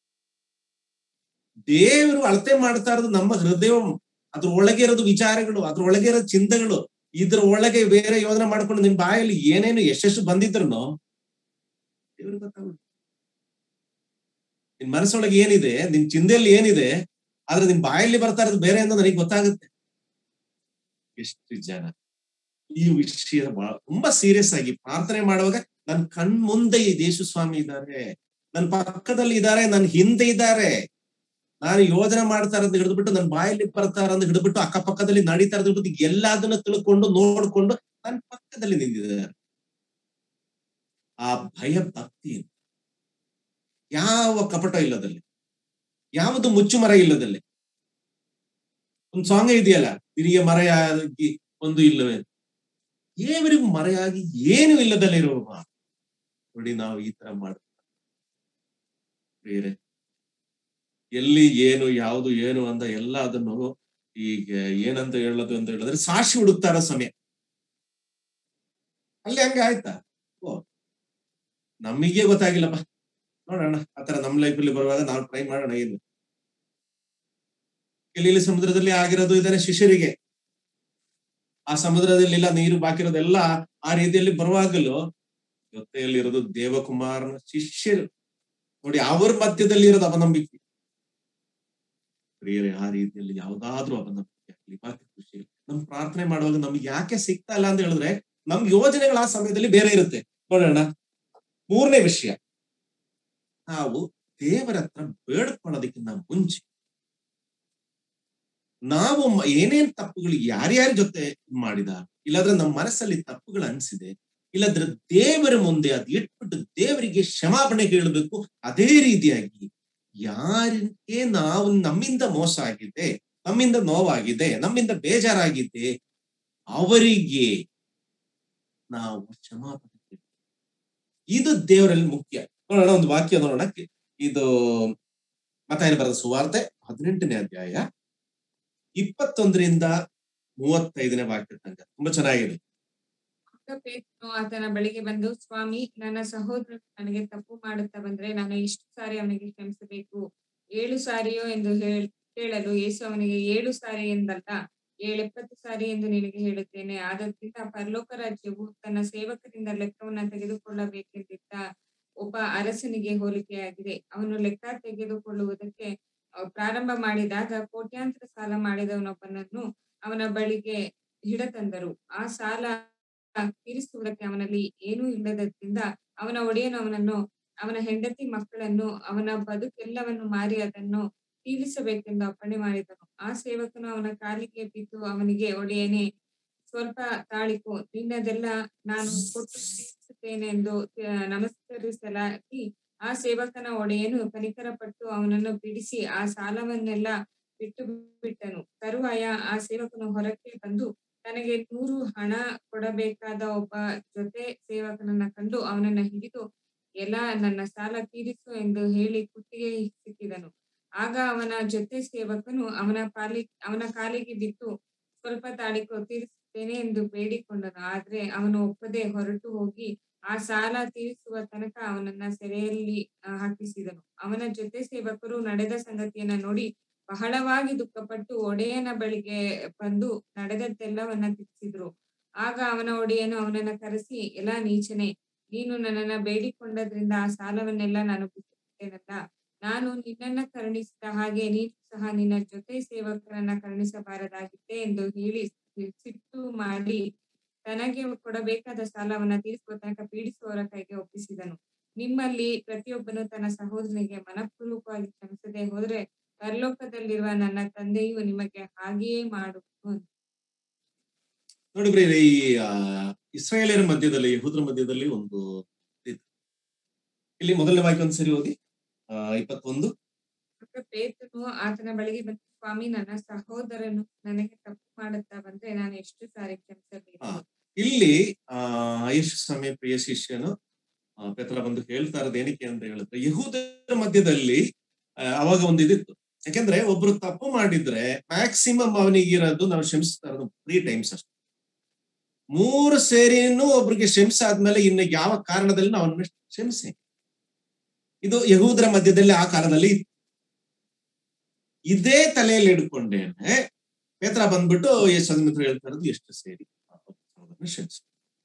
ದೇವರು ಅಳತೆ ಮಾಡ್ತಾ ಇರೋದು ನಮ್ಮ ಹೃದಯ, ಅದ್ರ ಒಳಗೆ ಇರೋದು ವಿಚಾರಗಳು, ಅದ್ರ ಒಳಗೆ ಇರೋದು ಚಿಂತೆಗಳು. ಇದ್ರ ಒಳಗೆ ಬೇರೆ ಯೋಜನೆ ಮಾಡ್ಕೊಂಡು ನಿನ್ ಬಾಯಲ್ಲಿ ಏನೇನು ಎಷ್ಟೆಷ್ಟು ಬಂದಿದ್ರು ದೇವ್ರಿಗೆ ಗೊತ್ತಾಗುತ್ತೆ. ನಿನ್ ಮನಸ್ಸೊಳಗೆ ಏನಿದೆ, ನಿನ್ ಚಿಂತೆಯಲ್ಲಿ ಏನಿದೆ, ಆದ್ರೆ ನಿನ್ ಬಾಯಲ್ಲಿ ಬರ್ತಾ ಇರೋದು ಬೇರೆ ಅಂತ ನನಗೆ ಗೊತ್ತಾಗುತ್ತೆ. ಎಷ್ಟು ಜನ ಈ ವಿಷಯ ಬಹಳ ತುಂಬಾ ಸೀರಿಯಸ್ ಆಗಿ ಪ್ರಾರ್ಥನೆ ಮಾಡುವಾಗ, ನನ್ ಕಣ್ ಮುಂದೆ ಈ ದೇಶು ಸ್ವಾಮಿ ಇದ್ದಾರೆ, ನನ್ ಪಕ್ಕದಲ್ಲಿ ಇದ್ದಾರೆ, ನನ್ ಹಿಂದೆ ಇದ್ದಾರೆ, ನಾನು ಯೋಜನೆ ಮಾಡ್ತಾ ಇರೋದು ಹಿಡಿದ್ಬಿಟ್ಟು, ನನ್ ಬಾಯಲ್ಲಿ ಬರ್ತಾ ಇರೋದು ಹಿಡಿದ್ಬಿಟ್ಟು, ಅಕ್ಕಪಕ್ಕದಲ್ಲಿ ನಡೀತಾ ಇರೋದು ಹಿಡಿದ್ಬಿಟ್ಟು ಎಲ್ಲದನ್ನ ತಿಳ್ಕೊಂಡು ನೋಡ್ಕೊಂಡು ನನ್ನ ಪಕ್ಕದಲ್ಲಿ ನಿಂತಿದ್ದಾರೆ. ಆ ಭಯ ಭಕ್ತಿ, ಯಾವ ಕಪಟ ಇಲ್ಲದಲ್ಲಿ, ಯಾವುದು ಮುಚ್ಚುಮರ ಇಲ್ಲದಲ್ಲಿ. ಒಂದ್ ಸಾಂಗ್ ಇದೆಯಲ್ಲ, ತಿರಿಗೆ ಮರೆಯಾಗಿ ಒಂದು ಇಲ್ಲವೇ, ದೇವರಿಗೂ ಮರೆಯಾಗಿ ಏನು ಇಲ್ಲದಲ್ಲಿರುವ. ನೋಡಿ, ನಾವು ಈ ತರ ಮಾಡ್ತೀವಿ. ಬೇರೆ ಎಲ್ಲಿ ಏನು ಯಾವುದು ಏನು ಅಂತ ಎಲ್ಲ ಅದನ್ನು ಈಗ ಏನಂತ ಹೇಳೋದು ಅಂತ ಹೇಳಿದ್ರೆ ಸಾಕ್ಷಿ ಹುಡುಕ್ತಾ ಇರೋ ಸಮಯ. ಅಲ್ಲಿ ಹಂಗ ಆಯ್ತಾ, ಓ ನಮಗೆ ಗೊತ್ತಾಗಿಲ್ಲಪ್ಪ, ನೋಡೋಣ ಆತರ ನಮ್ ಲೈಫಲ್ಲಿ ಬರುವಾಗ ನಾವು ಟ್ರೈ ಮಾಡೋಣ. ಏನು ಗಲೀಲಿ ಸಮುದ್ರದಲ್ಲಿ ಆಗಿರೋದು ಇದನ್ನ ಶಿಷ್ಯರಿಗೆ, ಆ ಸಮುದ್ರದಲ್ಲಿಲ್ಲ ನೀರು ಬಾಕಿ ಇರೋದೆಲ್ಲ ಆ ರೀತಿಯಲ್ಲಿ ಬರುವಾಗಲೂ ಜೊತೆಯಲ್ಲಿರೋದು ದೇವಕುಮಾರನ ಶಿಷ್ಯರು. ನೋಡಿ, ಅವ್ರ ಮಧ್ಯದಲ್ಲಿ ಇರೋದು ಅಪನಂಬಿಕೆ. ಪ್ರಿಯರೇ, ಆ ರೀತಿಯಲ್ಲಿ ಯಾವುದಾದ್ರೂ ಅಪನಂಬಿಕೆ ಇರ್ಲಿ, ಬಾಕಿ ಖುಷಿ ಇರ್ಲಿ. ನಮ್ ಪ್ರಾರ್ಥನೆ ಮಾಡುವಾಗ ನಮ್ಗೆ ಯಾಕೆ ಸಿಗ್ತಾ ಇಲ್ಲ ಅಂತ ಹೇಳಿದ್ರೆ ನಮ್ ಯೋಜನೆಗಳು ಆ ಸಮಯದಲ್ಲಿ ಬೇರೆ ಇರುತ್ತೆ. ನೋಡೋಣ, ಮೂರನೇ ವಿಷಯ, ನಾವು ದೇವರ ಹತ್ರ ಬೇಡ್ಕೊಳ್ಳೋದಕ್ಕಿಂತ ಮುಂಚೆ ನಾವು ಏನೇನ್ ತಪ್ಪುಗಳು ಯಾರ್ಯಾರ ಜೊತೆ ಮಾಡಿದ, ಇಲ್ಲಾಂದ್ರೆ ನಮ್ಮ ಮನಸ್ಸಲ್ಲಿ ತಪ್ಪುಗಳು ಅನ್ಸಿದೆ, ಇಲ್ಲಾಂದ್ರೆ ದೇವರ ಮುಂದೆ ಅದು ಇಟ್ಬಿಟ್ಟು ದೇವರಿಗೆ ಕ್ಷಮಾಪಣೆ ಕೇಳಬೇಕು. ಅದೇ ರೀತಿಯಾಗಿ ಯಾರಿಗೆ ನಾವು ನಮ್ಮಿಂದ ಮೋಸ ಆಗಿದೆ, ನಮ್ಮಿಂದ ನೋವಾಗಿದೆ, ನಮ್ಮಿಂದ ಬೇಜಾರಾಗಿದೆ, ಅವರಿಗೆ ನಾವು ಕ್ಷಮಾಪಣೆ ಕೇಳಬೇಕು. ಇದು ದೇವರಲ್ಲಿ ಮುಖ್ಯ. ನೋಡೋಣ, ಒಂದು ವಾಕ್ಯ ನೋಡೋಣ. ಇದು ಮತ್ತಾಯನ ಬರೆದ ಸುವಾರ್ತೆ ಹದಿನೆಂಟನೇ ಅಧ್ಯಾಯ ಇಪ್ಪತ್ತೊಂದರಿಂದ ಮೂವತ್ತೈದನೇ ವಾಕ್ಯ ತನಕ ತುಂಬಾ ಚೆನ್ನಾಗಿದೆ. ಪೇತ್ರನು ಆತನ ಬಳಿಗೆ ಬಂದು, ಸ್ವಾಮಿ, ನನ್ನ ಸಹೋದರನು ನನಗೆ ತಪ್ಪು ಮಾಡುತ್ತಾ ಬಂದ್ರೆ ನಾನು ಎಷ್ಟು ಸಾರಿ ಅವನಿಗೆ ಕ್ಷಮಿಸಬೇಕು? ಏಳು ಸಾರಿಯೋ ಎಂದು ಹೇಳ್ ಕೇಳಲು ಯೇಸು ಅವನಿಗೆ, ಏಳು ಸಾರಿ ಎಂದಲ್ಲ, ಏಳೆಪ್ಪತ್ತು ಸಾರಿ ಎಂದು ನಿನಗೆ ಹೇಳುತ್ತೇನೆ. ಆದ್ದರಿಂದ ಪರಲೋಕ ರಾಜ್ಯವು ತನ್ನ ಸೇವಕರಿಂದ ಲೆಕ್ಕವನ್ನ ತೆಗೆದುಕೊಳ್ಳಬೇಕೆಂದಿದ್ದ ಒಬ್ಬ ಅರಸನಿಗೆ ಹೋಲಿಕೆಯಾಗಿದೆ. ಅವನು ಲೆಕ್ಕ ತೆಗೆದುಕೊಳ್ಳುವುದಕ್ಕೆ ಪ್ರಾರಂಭ ಮಾಡಿದಾಗ ಕೋಟ್ಯಾಂತರ ಸಾಲ ಮಾಡಿದವನೊಬ್ಬನನ್ನು ಅವನ ಬಳಿಗೆ ಹಿಡತಂದರು. ಆ ಸಾಲ ತೀರಿಸುವುದಕ್ಕೆ ಅವನಲ್ಲಿ ಏನೂ ಇಲ್ಲದರಿಂದ ಅವನ ಒಡೆಯನು ಅವನನ್ನು, ಅವನ ಹೆಂಡತಿ, ಮಕ್ಕಳನ್ನು, ಅವನ ಬದುಕೆಲ್ಲವನ್ನು ಮಾರಿ ಅದನ್ನು ತೀರಿಸಬೇಕೆಂದು ಅಪ್ಪಣೆ ಮಾಡಿದನು. ಆ ಸೇವಕನು ಅವನ ಕಾಲಿಗೆ ಬಿದ್ದು ಅವನಿಗೆ, ಒಡೆಯನೇ, ಸ್ವಲ್ಪ ತಾಳಿಕೋ, ನಿನ್ನದೆಲ್ಲ ನಾನು ಕೊಟ್ಟು ತೀರಿಸುತ್ತೇನೆ ಎಂದು ನಮಸ್ಕರಿಸಲಾಗಿ ಆ ಸೇವಕನ ಒಡೆಯನು ಕನಿಕರಪಟ್ಟು ಅವನನ್ನು ಬಿಡಿಸಿ ಆ ಸಾಲವನ್ನೆಲ್ಲ ಬಿಟ್ಟು ಬಿಟ್ಟನು. ತರುವಾಯ ಆ ಸೇವಕನು ಹೊರಕ್ಕೆ ಬಂದು ತನಗೆ ನೂರು ಹಣ ಕೊಡಬೇಕಾದ ಒಬ್ಬ ಜೊತೆ ಸೇವಕನನ್ನ ಕಂಡು ಅವನನ್ನ ಹಿಡಿದು, ಎಲ್ಲ ನನ್ನ ಸಾಲ ತೀರಿಸು ಎಂದು ಹೇಳಿ ಕುತ್ತಿಗೆ ಸಿಕ್ಕಿದನು. ಆಗ ಅವನ ಜೊತೆ ಸೇವಕನು ಅವನ ಪಾಲಿ ಅವನ ಕಾಲಿಗೆ ಬಿದ್ದು, ಸ್ವಲ್ಪ ತಾಳಿಕೋ, ತೀರಿಸುತ್ತೇನೆ ಎಂದು ಬೇಡಿಕೊಂಡನು. ಆದ್ರೆ ಅವನು ಒಪ್ಪದೆ ಹೊರಟು ಹೋಗಿ ಆ ಸಾಲ ತೀರಿಸುವ ತನಕ ಅವನನ್ನ ಸೆರೆಯಲ್ಲಿ ಹಾಕಿಸಿದನು. ಅವನ ಜೊತೆ ಸೇವಕರು ನಡೆದ ಸಂಗತಿಯನ್ನ ನೋಡಿ ಬಹಳವಾಗಿ ದುಃಖಪಟ್ಟು ಒಡೆಯನ ಬಳಿಗೆ ಬಂದು ನಡೆದದ್ದೆಲ್ಲವನ್ನ ತಿಳಿಸಿದ್ರು. ಆಗ ಅವನ ಒಡೆಯನು ಅವನನ್ನ ಕರೆಸಿ, ಎಲ್ಲ ನೀಚನೆ, ನೀನು ನನ್ನನ್ನ ಬೇಡಿಕೊಂಡದ್ರಿಂದ ಆ ಸಾಲವನ್ನೆಲ್ಲ ನಾನು ಬಿಟ್ಟುಬಿಟ್ಟೆನಲ್ಲ. ನಾನು ನಿನ್ನನ್ನ ಕರುಣಿಸಿದ ಹಾಗೆ ನೀನು ಸಹ ನಿನ್ನ ಜೊತೆ ಸೇವಕರನ್ನ ಕರುಣಿಸಬಾರದಾಗಿತ್ತೆ ಎಂದು ಹೇಳಿ ಸಿಟ್ಟು ಮಾಡಿ ತನಗೆ ಕೊಡಬೇಕಾದ ಸಾಲವನ್ನ ತೀರಿಸುವ ತನಕ ಪೀಡಿಸುವವರ ಕೈಗೆ ಒಪ್ಪಿಸಿದನು. ನಿಮ್ಮಲ್ಲಿ ಪ್ರತಿಯೊಬ್ಬನು ತನ್ನ ಸಹೋದರನಿಗೆ ಮನಪೂರ್ವಕವಾಗಿ ಕ್ಷಮಿಸದೆ ಹೋದ್ರೆ ಪರಲೋಕದಲ್ಲಿರುವ ನನ್ನ ತಂದೆಯು ನಿಮಗೆ ಹಾಗೆಯೇ ಮಾಡುವುದು. ನೋಡಿ ಬ್ರೀ, ಈ ಇಸ್ರಾಯೇಲಿಯರ ಮಧ್ಯದಲ್ಲಿ, ಯಹೂದರ ಮಧ್ಯದಲ್ಲಿ ಒಂದು ಇಲ್ಲಿ ಮೊದಲನೇ ವಾಕ್ಯ ಒಂದ್ಸರಿ ಓದಿ. ಆ ಇಪ್ಪತ್ತೊಂದು. ಪೇತ್ರನು ಆತನ ಬಳಿಗೆ ಬಂದು, ಸ್ವಾಮಿ, ನನ್ನ ಸಹೋದರನು ನನಗೆ ತಪ್ಪು ಮಾಡುತ್ತಾ ಬಂದ್ರೆ ನಾನು ಎಷ್ಟು ಸಾರಿ ಕ್ಷಮಿಸಬೇಕು? ಇಲ್ಲಿ ಆ ಯೇಸು ಸ್ವಾಮಿ ಪ್ರಿಯ ಶಿಷ್ಯನು ಪೇತ್ರ ಬಂದು ಹೇಳ್ತಾ ಇರೋದು ಏನಕ್ಕೆ ಅಂತ ಹೇಳಿದ್ರೆ, ಯಹೂದರ ಮಧ್ಯದಲ್ಲಿ ಅವಾಗ ಒಂದು ಇದಿತ್ತು. ಯಾಕೆಂದ್ರೆ ಒಬ್ರು ತಪ್ಪು ಮಾಡಿದ್ರೆ ಮ್ಯಾಕ್ಸಿಮಮ್ ಅವನಿಗಿರೋದು ನಾವು ಕ್ಷಮಿಸ್ತಾ ಇರೋದು ತ್ರೀ ಟೈಮ್ಸ್ ಅಷ್ಟೇ. ಮೂರು ಸೇರಿನೂ ಒಬ್ರಿಗೆ ಕ್ಷಮಿಸಾದ್ಮೇಲೆ ಇನ್ನು ಯಾವ ಕಾರಣದಲ್ಲಿ ನಾವು ಅವನ್ನ ಕ್ಷಮಿಸಿ. ಇದು ಯಹೂದರ ಮಧ್ಯದಲ್ಲಿ ಆ ಕಾಲದಲ್ಲಿ ಇದೇ ತಲೆಯಲ್ಲಿ ಹಿಡ್ಕೊಂಡೇನೆ ಪೇತ್ರ ಬಂದ್ಬಿಟ್ಟು ಯೇಸು ಮಿತ್ರ ಹೇಳ್ತಾ ಇರೋದು, ಎಷ್ಟು ಸೇರಿ ಕ್ಷಮಿಸ.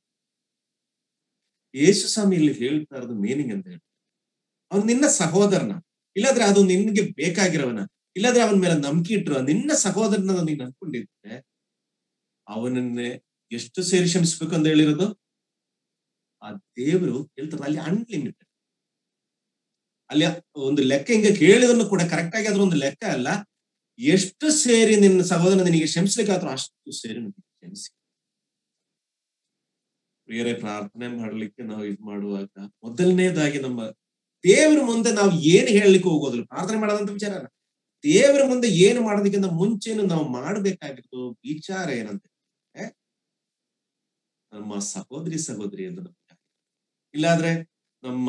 ಯೇಸು ಸ್ವಾಮಿ ಇಲ್ಲಿ ಹೇಳ್ತಾ ಇರೋದು ಮೀನಿಂಗ್ ಅಂತ ಹೇಳಿ, ಅವ್ನು ನಿನ್ನ ಸಹೋದರನ, ಇಲ್ಲಾದ್ರೆ ಅದು ನಿನ್ಗೆ ಬೇಕಾಗಿರೋವನ, ಇಲ್ಲಾದ್ರೆ ಅವನ ಮೇಲೆ ನಂಬಿಕೆ ಇಟ್ಟಿರೋ ನಿನ್ನ ಸಹೋದರನ ನೀನ್ ಅನ್ಕೊಂಡಿದ್ರೆ ಅವನನ್ನೇ ಎಷ್ಟು ಸೇರಿ ಕ್ಷಮಿಸ್ಬೇಕು ಅಂತ ಹೇಳಿರೋದು. ಆ ದೇವರು ಹೇಳ್ತಾರೆ ಅಲ್ಲಿ ಅನ್ಲಿಮಿಟೆಡ್. ಅಲ್ಲಿ ಒಂದು ಲೆಕ್ಕ ಹಿಂಗೆ ಕೇಳಿದ್ರು ಕೂಡ ಕರೆಕ್ಟ್ ಆಗಿ ಅದ್ರ ಒಂದು ಲೆಕ್ಕ ಅಲ್ಲ. ಎಷ್ಟು ಸೇರಿ ನಿನ್ನ ಸಹೋದರನ ನಿನಗೆ ಕ್ಷಮಿಸ್ಲಿಕ್ಕಾದ್ರೂ ಅಷ್ಟು ಸೇರಿ ಕ್ಷಮಿಸಿ. ಪ್ರಿಯರೇ, ಪ್ರಾರ್ಥನೆ ಮಾಡ್ಲಿಕ್ಕೆ ನಾವು ಇದು ಮಾಡುವಾಗ ಮೊದಲನೇದಾಗಿ ನಮ್ಮ ದೇವರ ಮುಂದೆ ನಾವು ಏನ್ ಹೇಳಲಿಕ್ಕೆ ಹೋಗೋದಿಲ್ಲ, ಪ್ರಾರ್ಥನೆ ಮಾಡೋದಂತ ವಿಚಾರ ಅಲ್ಲ. ದೇವರ ಮುಂದೆ ಏನು ಮಾಡೋದಕ್ಕಿಂತ ಮುಂಚೆನು ನಾವು ಮಾಡ್ಬೇಕಾಗಿತ್ತು ವಿಚಾರ ಏನಂತ, ನಮ್ಮ ಸಹೋದರಿ ಸಹೋದರಿ ಎಂದು ನಮ್ಗೆ, ಇಲ್ಲಾದ್ರೆ ನಮ್ಮ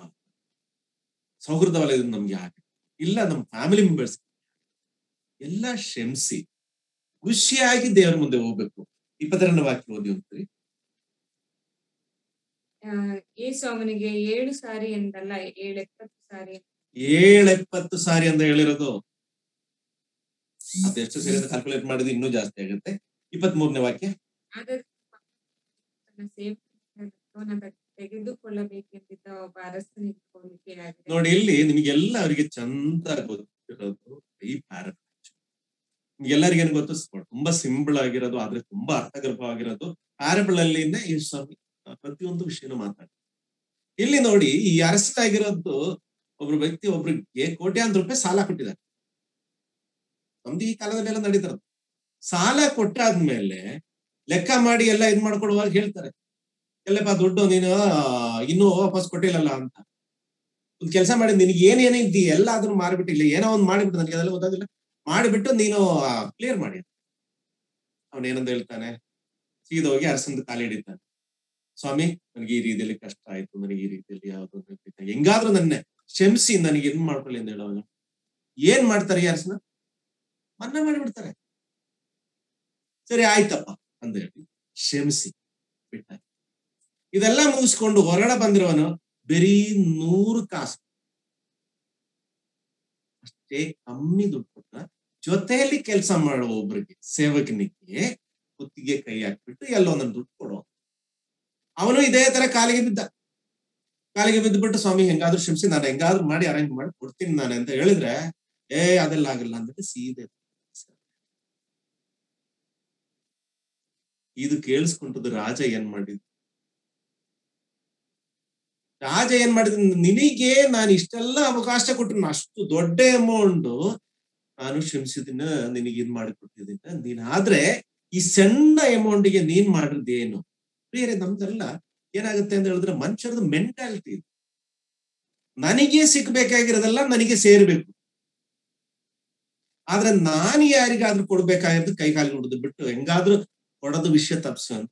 ಸೌಹೃದ ವಲಯದಿಂದ ನಮ್ಗೆ ಹಾಗೆ ಇಲ್ಲ, ನಮ್ಮ ಫ್ಯಾಮಿಲಿ ಮೆಂಬರ್ಸ್ ಎಲ್ಲ ಕ್ಷಮಿಸಿ ಖುಷಿಯಾಗಿ ದೇವರ ಮುಂದೆ ಹೋಗ್ಬೇಕು. ಇಪ್ಪತ್ತೆರಡನೇ ವಾಕ್ಯ ಓದಿ ಅಂತೀರಿ. ಯೇಸು ಅವನಿಗೆ ಏಳು ಸಾರಿ ಎಂದಲ್ಲ, ಏಳೆಪ್ಪತ್ತು ಸಾರಿ ಏಳೆಪ್ಪತ್ತು ಸಾರಿ ಅಂತ ಹೇಳಿರೋದು. ಅದೆಷ್ಟು ಸೇರಿ ಅಂತ ಕ್ಯಾಲ್ಕುಲೇಟ್ ಮಾಡಿದ್ರೆ ಇನ್ನೂ ಜಾಸ್ತಿ ಆಗುತ್ತೆ. ಇಪ್ಪತ್ತ್ ಮೂರನೇ ವಾಕ್ಯ, ತೆಗೆದುಕೊಳ್ಳಬೇಕೆಂದಿದ್ದ ಒಬ್ಬ ಅರಸನಿಗೆ ಹೋಲಿಕೆಯಾಗಿದೆ. ನೋಡಿ, ಇಲ್ಲಿ ನಿಮಗೆಲ್ಲ ಅವರಿಗೆ ಚಂದ ಗೊತ್ತಿರೋದು ಈ ಪ್ಯಾರಾಗ್ರಾಫ್. ಎಲ್ಲರಿಗೂ ಏನ್ ಗೊತ್ತು, ತುಂಬಾ ಸಿಂಪಲ್ ಆಗಿರೋದು ಆದ್ರೆ ತುಂಬಾ ಅರ್ಥಗರ್ಭವಾಗಿರೋದು ಪ್ಯಾರಬಲ್ ಅಲ್ಲಿನೇ ಈ ಸ್ವಾಮಿ ಪ್ರತಿಯೊಂದು ವಿಷಯನೂ ಮಾತಾಡಿ. ಇಲ್ಲಿ ನೋಡಿ, ಈ ಅರಸನಾಗಿರೋದು ಒಬ್ರು ವ್ಯಕ್ತಿ ಒಬ್ರಿಗೆ ಕೋಟ್ಯಾಂತರ ರೂಪಾಯಿ ಸಾಲ ಕೊಟ್ಟಿದ್ದಾರೆ. ನಮ್ದು ಈ ಕಾಲದಲ್ಲೆಲ್ಲ ನಡೀತಾರ. ಸಾಲ ಕೊಟ್ಟಾದ್ಮೇಲೆ ಲೆಕ್ಕ ಮಾಡಿ ಎಲ್ಲ ಇದ್ ಮಾಡ್ಕೊಡುವಾಗ ಹೇಳ್ತಾರೆ, ಎಲ್ಲಪ್ಪ ದುಡ್ಡು ನೀನು ಇನ್ನೂ ವಾಪಸ್ ಕೊಟ್ಟಿಲ್ಲಲ್ಲ ಅಂತ. ಒಂದ್ ಕೆಲಸ ಮಾಡಿ, ನಿನಗೆ ಏನೇನೇ ಇದ್ದಿ ಎಲ್ಲ ಅದನ್ನು ಮಾರಿಬಿಟ್ಟಿಲ್ಲ, ಏನೋ ಒಂದ್ ಮಾಡಿಬಿಟ್ಟು, ನನಗೆ ಅದೆಲ್ಲ ಗೊತ್ತಾಗಿಲ್ಲ, ಮಾಡಿಬಿಟ್ಟು ನೀನು ಕ್ಲಿಯರ್ ಮಾಡಿ. ಅವನೇನಂತ ಹೇಳ್ತಾನೆ, ಸೀದಾ ಹೋಗಿ ಅರಸಂದು ಕಾಲಿ ಹಿಡಿತಾನೆ. ಸ್ವಾಮಿ, ನನಗೆ ಈ ರೀತಿಯಲ್ಲಿ ಕಷ್ಟ ಆಯ್ತು, ನನಗೆ ಈ ರೀತಿಯಲ್ಲಿ ಯಾವ್ದು ಹೆಂಗಾದ್ರೂ ನನ್ನ ಕ್ಷಮಿಸಿ, ನನಗೆ ಏನ್ ಮಾಡ್ಕೊಳ್ಳಿ ಅಂತ ಹೇಳುವಾಗ ಏನ್ ಮಾಡ್ತಾರೆ ಈ ಅರಸನ? ಮನ್ನಾ ಮಾಡಿಬಿಡ್ತಾರೆ. ಸರಿ ಆಯ್ತಪ್ಪ ಅಂತ ಹೇಳಿ ಕ್ಷಮಿಸಿ ಬಿಟ್ಟ. ಇದೆಲ್ಲ ಮುಗಿಸ್ಕೊಂಡು ಹೊರಗಡೆ ಬಂದಿರೋನು ಬರೀ ನೂರು ಕಾಸು ಅಷ್ಟೇ ಕಮ್ಮಿ ದುಡ್ಡು ಕೊಟ್ಟ, ಜೊತೆಯಲ್ಲಿ ಕೆಲಸ ಮಾಡುವ ಒಬ್ರಿಗೆ ಸೇವಕನಿಗೆ ಕುತ್ತಿಗೆ ಕೈ ಹಾಕ್ಬಿಟ್ಟು ಎಲ್ಲೋ ನನ್ನ ದುಡ್ಡು ಕೊಡೋ. ಅವನು ಇದೇ ತರ ಕಾಲಿಗೆ ಬಿದ್ದ. ಕಾಲಿಗೆ ಬಿದ್ದುಬಿಟ್ಟು, ಸ್ವಾಮಿ ಹೆಂಗಾದ್ರೂ ಕ್ಷಮಿಸಿ, ನಾನು ಹೆಂಗಾದ್ರೂ ಮಾಡಿ ಅರೇಂಜ್ ಮಾಡಿ ಕೊಡ್ತೀನಿ ನಾನು ಅಂತ ಹೇಳಿದ್ರೆ, ಏ ಅದೆಲ್ಲ ಆಗಲ್ಲ ಅಂದ್ರೆ ಸೀದೆ. ಇದು ಕೇಳಿಸ್ಕೊಂಡದ್ದು ರಾಜ ಏನ್ ಮಾಡಿದ್ ರಾಜ ಏನ್ ಮಾಡಿದ ನಿನಗೆ ನಾನು ಇಷ್ಟೆಲ್ಲ ಅವಕಾಶ ಕೊಟ್ಟು ಅಷ್ಟು ದೊಡ್ಡ ಅಮೌಂಟ್ ನಾನು ಕ್ಷಮಿಸಿದಿನ ನಿನಗೆ ಇದ್ ಮಾಡಿಕೊಟ್ಟಿದ್ದೀನಿ, ನೀನ್ ಆದ್ರೆ ಈ ಸಣ್ಣ ಅಮೌಂಟ್ಗೆ ನೀನ್ ಮಾಡಿದ್ದೇನು? ಬೇರೆ ನಮ್ದೆಲ್ಲ ಏನಾಗುತ್ತೆ ಅಂತ ಹೇಳಿದ್ರೆ, ಮನುಷ್ಯರದ ಮೆಂಟಾಲಿಟಿ ಇದು. ನನಗೆ ಸಿಕ್ಬೇಕಾಗಿರೋದೆಲ್ಲ ನನಗೆ ಸೇರ್ಬೇಕು, ಆದ್ರೆ ನಾನು ಯಾರಿಗಾದ್ರೂ ಕೊಡ್ಬೇಕಾಗಿರೋದು ಕೈ ಕಾಲಿ ನೋಡುದು ಬಿಟ್ಟು ಹೆಂಗಾದ್ರೂ ಕೊಡೋದು ವಿಷಯ ತಪ್ಸು ಅಂತ.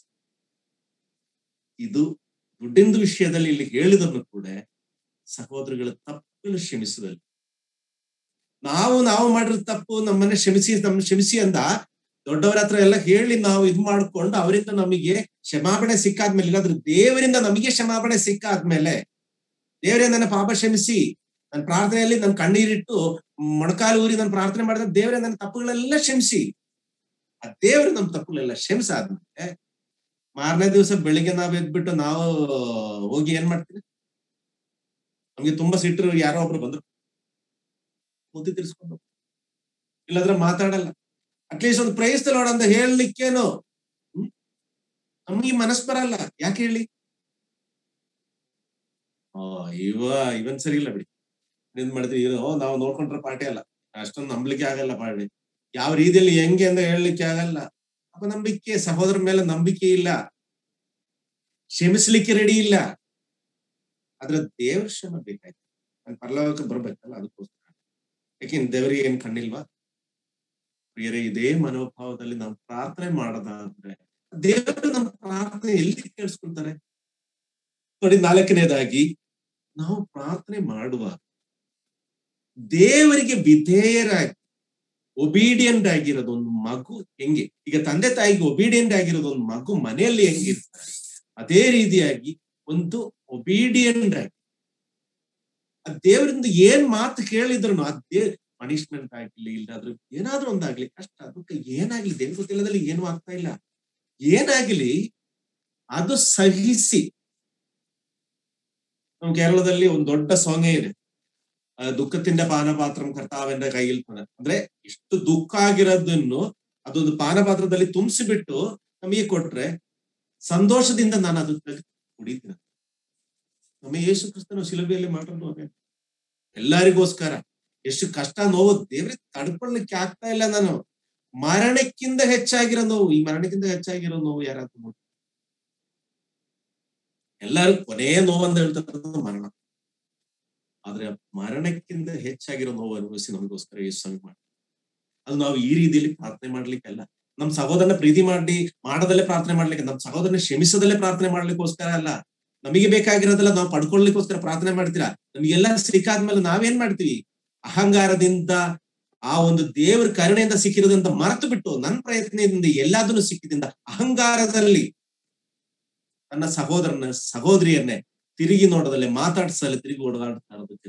ಇದು ದುಡ್ಡಿಂದು ವಿಷಯದಲ್ಲಿ ಇಲ್ಲಿ ಹೇಳಿದ್ರು ಕೂಡ ಸಹೋದರಗಳ ತಪ್ಪುಗಳು ಕ್ಷಮಿಸುವಲ್ಲಿ. ನಾವು ನಾವು ಮಾಡಿರೋ ತಪ್ಪು ನಮ್ಮನ್ನ ಕ್ಷಮಿಸಿ ನಮ್ಮನ್ನ ಕ್ಷಮಿಸಿ ಅಂದ ದೊಡ್ಡವರ ಹತ್ರ ಎಲ್ಲ ಹೇಳಿ ನಾವು ಇದ್ ಮಾಡ್ಕೊಂಡು ಅವರಿಂದ ನಮಗೆ ಕ್ಷಮಾಪಣೆ ಸಿಕ್ಕಾದ್ಮೇಲೆ, ಇಲ್ಲಾಂದ್ರೆ ದೇವರಿಂದ ನಮಗೆ ಕ್ಷಮಾಪಣೆ ಸಿಕ್ಕಾದ್ಮೇಲೆ, ದೇವರೇ ನನ್ನ ಪಾಪ ಕ್ಷಮಿಸಿ, ನನ್ನ ಪ್ರಾರ್ಥನೆಯಲ್ಲಿ ನನ್ನ ಕಣ್ಣೀರಿಟ್ಟು ಮೊಣಕಾಲು ಊರಿ ನಾನು ಪ್ರಾರ್ಥನೆ ಮಾಡಿದ್ರೆ ದೇವರೇ ನನ್ನ ತಪ್ಪುಗಳೆಲ್ಲ ಕ್ಷಮಿಸಿ. ಆ ದೇವರು ನಮ್ಮ ತಪ್ಪುಗಳೆಲ್ಲ ಕ್ಷಮಿಸಾದ್ಮೇಲೆ ಮಾರನೇ ದಿವಸ ಬೆಳಿಗ್ಗೆ ನಾವ್ ಎದ್ಬಿಟ್ಟು ನಾವು ಹೋಗಿ ಏನ್ ಮಾಡ್ತೀವಿ? ನಮ್ಗೆ ತುಂಬಾ ಸಿಟ್ಟರು ಯಾರೋ ಒಬ್ರು ಬಂದ್ರು, ಮುದ್ದೆ ತಿರ್ಸ್ಕೊಂಡು, ಇಲ್ಲಾಂದ್ರೆ ಮಾತಾಡಲ್ಲ. ಅಟ್ಲೀಸ್ಟ್ ಒಂದು ಪ್ರೈಸ್ ನೋಡ ಅಂತ ಹೇಳಲಿಕ್ಕೇನು ಹ್ಮ್ ನಮ್ಗೆ ಮನಸ್ ಬರಲ್ಲ. ಯಾಕೆ ಹೇಳಿ? ಆ ಇವ ಇವನ್ ಸರಿ ಇಲ್ಲ ಬಿಡಿ, ಏನ್ ಮಾಡಿದ್ರಿ ಇರೋ ನಾವು ನೋಡ್ಕೊಂಡ್ರೆ ಪಾರ್ಟಿ ಅಲ್ಲ, ಅಷ್ಟೊಂದು ನಂಬಲಿಕ್ಕೆ ಆಗಲ್ಲ ಪಾರ್ಟಿ. ಯಾವ ರೀತಿಯಲ್ಲಿ ಹೆಂಗೆ ಅಂತ ಹೇಳಲಿಕ್ಕೆ ಆಗಲ್ಲ. ಅಪನಂಬಿಕೆ, ಸಹೋದರ ಮೇಲೆ ನಂಬಿಕೆ ಇಲ್ಲ, ಕ್ಷಮಿಸ್ಲಿಕ್ಕೆ ರೆಡಿ ಇಲ್ಲ. ಆದ್ರೆ ದೇವ್ರ ಕ್ಷಮ ಬೇಕಾಯ್ತು, ನನ್ ಪರಲೋಕಕ್ಕೆ ಬರ್ಬೇಕಲ್ಲ, ಅದಕ್ಕೋಸ್ಕರ. ಯಾಕೆಂದ್ರೆ ದೇವರಿಗೆ ಏನ್ ಕಣ್ಣಿಲ್ವಾ? ಪ್ರಿಯರೇ, ಇದೇ ಮನೋಭಾವದಲ್ಲಿ ನಾವು ಪ್ರಾರ್ಥನೆ ಮಾಡೋದಾದ್ರೆ ದೇವರು ನಮ್ಮ ಪ್ರಾರ್ಥನೆ ಎಲ್ಲಿ ಕೇಳಿಸ್ಕೊಳ್ತಾರೆ ನೋಡಿ. ನಾಲ್ಕನೇದಾಗಿ, ನಾವು ಪ್ರಾರ್ಥನೆ ಮಾಡುವಾಗ ದೇವರಿಗೆ ವಿಧೇಯರಾಗಿ ಒಬಿಡಿಯಂಟ್ ಆಗಿರೋದು ಒಂದು ಮಗು ಹೆಂಗೆ, ಈಗ ತಂದೆ ತಾಯಿಗೆ ಒಬಿಡಿಯಂಟ್ ಆಗಿರೋದು ಒಂದು ಮಗು ಮನೆಯಲ್ಲಿ ಹೆಂಗಿರ್ತಾರೆ, ಅದೇ ರೀತಿಯಾಗಿ ಒಂದು ಒಬಿಡಿಯಂಟ್ ಆಗಿ ಆ ದೇವರಿಂದ ಏನ್ ಮಾತು ಕೇಳಿದ್ರು ಆ ದೇವ್ ಪನಿಷ್ಮೆಂಟ್ ಆಗ್ಲಿ, ಇಲ್ಲಾದ್ರೂ ಏನಾದ್ರೂ ಒಂದಾಗ್ಲಿ, ಕಷ್ಟ ಅದಕ್ಕೆ ಏನಾಗ್ಲಿ, ದೇವ್ರ ಗೊತ್ತಿಲ್ಲದಲ್ಲಿ ಏನು ಆಗ್ತಾ ಇಲ್ಲ, ಏನಾಗ್ಲಿ ಅದು ಸಹಿಸಿ. ನಮ್ ಕೇರಳದಲ್ಲಿ ಒಂದು ದೊಡ್ಡ ಸಾಂಗ್ ಇದೆ, ದುಃಖದಿಂದ ಪಾನಪಾತ್ರಂ ಕರ್ತಾವೆಂದ ಕೈಯಲ್ಲಿ, ಅಂದ್ರೆ ಇಷ್ಟು ದುಃಖ ಆಗಿರೋದನ್ನು ಅದೊಂದು ಪಾನಪಾತ್ರದಲ್ಲಿ ತುಂಬಿಸಿಬಿಟ್ಟು ನಮಗೆ ಕೊಟ್ರೆ ಸಂತೋಷದಿಂದ ನಾನು ಅದು ಕುಡಿತೀನಿ. ನಮ್ಮ ಯೇಸು ಕ್ರಿಸ್ತನು ಶಿಲುಬೆಯಲ್ಲಿ ಮಾಡಿರೋದು ಅದೇ, ಎಲ್ಲರಿಗೋಸ್ಕರ. ಎಷ್ಟು ಕಷ್ಟ ನೋವು ದೇವ್ರಿಗೆ ತಡ್ಕೊಳ್ಳಿಕ್ಕೆ ಆಗ್ತಾ ಇಲ್ಲ. ನಾನು ಮರಣಕ್ಕಿಂತ ಹೆಚ್ಚಾಗಿರೋ ನೋವು, ಈ ಮರಣಕ್ಕಿಂತ ಹೆಚ್ಚಾಗಿರೋ ನೋವು ಯಾರಾದ್ರೂ ನೋಡಿ? ಎಲ್ಲರೂ ಕೊನೆಯ ನೋವು ಅಂತ ಹೇಳ್ತಾರೆ ಮರಣ, ಆದ್ರೆ ಮರಣಕ್ಕಿಂತ ಹೆಚ್ಚಾಗಿರೋ ನೋವು ಅನುಭವಿಸಿ ನಮಗೋಸ್ಕರ ಯೇಸು ಸ್ವಾಮಿ ಮಾಡಿ. ಅದು ನಾವು ಈ ರೀತಿಯಲ್ಲಿ ಪ್ರಾರ್ಥನೆ ಮಾಡ್ಲಿಕ್ಕಲ್ಲ, ನಮ್ ಸಹೋದರನ ಪ್ರೀತಿ ಮಾಡಿ ಮಾಡದಲ್ಲೇ ಪ್ರಾರ್ಥನೆ ಮಾಡ್ಲಿಕ್ಕೆ, ನಮ್ ಸಹೋದರನ ಕ್ಷಮಿಸದಲ್ಲೇ ಪ್ರಾರ್ಥನೆ ಮಾಡ್ಲಿಕ್ಕೋಸ್ಕರ ಅಲ್ಲ. ನಮಗೆ ಬೇಕಾಗಿರೋದೆಲ್ಲ ನಾವು ಪಡ್ಕೊಳ್ಳಿಕ್ಕೋಸ್ಕರ ಪ್ರಾರ್ಥನೆ ಮಾಡ್ತೀರಾ. ನಮಗೆಲ್ಲ ಸಿಕ್ಕಾದ್ಮೇಲೆ ನಾವೇನ್ ಮಾಡ್ತೀವಿ? ಅಹಂಗಾರದಿಂದ, ಆ ಒಂದು ದೇವರ ಕರುಣೆಯಿಂದ ಸಿಕ್ಕಿರೋದ್ರಿಂದ ಮರೆತು ಬಿಟ್ಟು, ನನ್ನ ಪ್ರಯತ್ನದಿಂದ ಎಲ್ಲಾದನ್ನು ಸಿಕ್ಕಿದಿಂದ ಅಹಂಗಾರದಲ್ಲಿ ನನ್ನ ಸಹೋದರನ ಸಹೋದರಿಯನ್ನೇ ತಿರುಗಿ ನೋಡದಲ್ಲೇ ಮಾತಾಡ್ಸಲ್ಲ ತಿರುಗಿ ಓಡಾಡ್ತಾ ಇರೋದು ಜನ.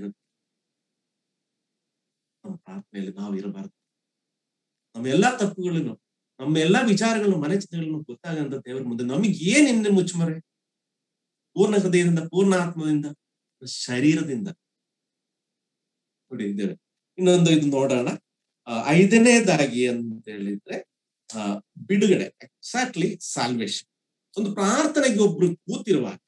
ನಮ್ಮ ಪ್ರಾರ್ಥನೆಯಲ್ಲಿ ನಾವು ಇರಬಾರ್ದು. ನಮ್ಮ ಎಲ್ಲಾ ತಪ್ಪುಗಳನ್ನು, ನಮ್ಮ ಎಲ್ಲಾ ವಿಚಾರಗಳನ್ನು, ಮನಸ್ಸುಗಳನ್ನು ಗೊತ್ತಾಗಂತ ದೇವರ ಮುಂದೆ ನಮಗೆ ಏನ್ ಇನ್ನು ಮುಚ್ಚುಮರೆ? ಪೂರ್ಣ ಹೃದಯದಿಂದ, ಪೂರ್ಣ ಆತ್ಮದಿಂದ, ಶರೀರದಿಂದ ನೋಡಿ ಇದ್ದೇವೆ. ಇನ್ನೊಂದು ಇದು ನೋಡೋಣ. ಐದನೇದಾಗಿ ಅಂತ ಹೇಳಿದ್ರೆ ಆ ಬಿಡುಗಡೆ, ಎಕ್ಸಾಕ್ಟ್ಲಿ ಸಾಲ್ವೇಶನ್. ಒಂದು ಪ್ರಾರ್ಥನೆಗೆ ಒಬ್ರು ಕೂತಿರುವಾಗ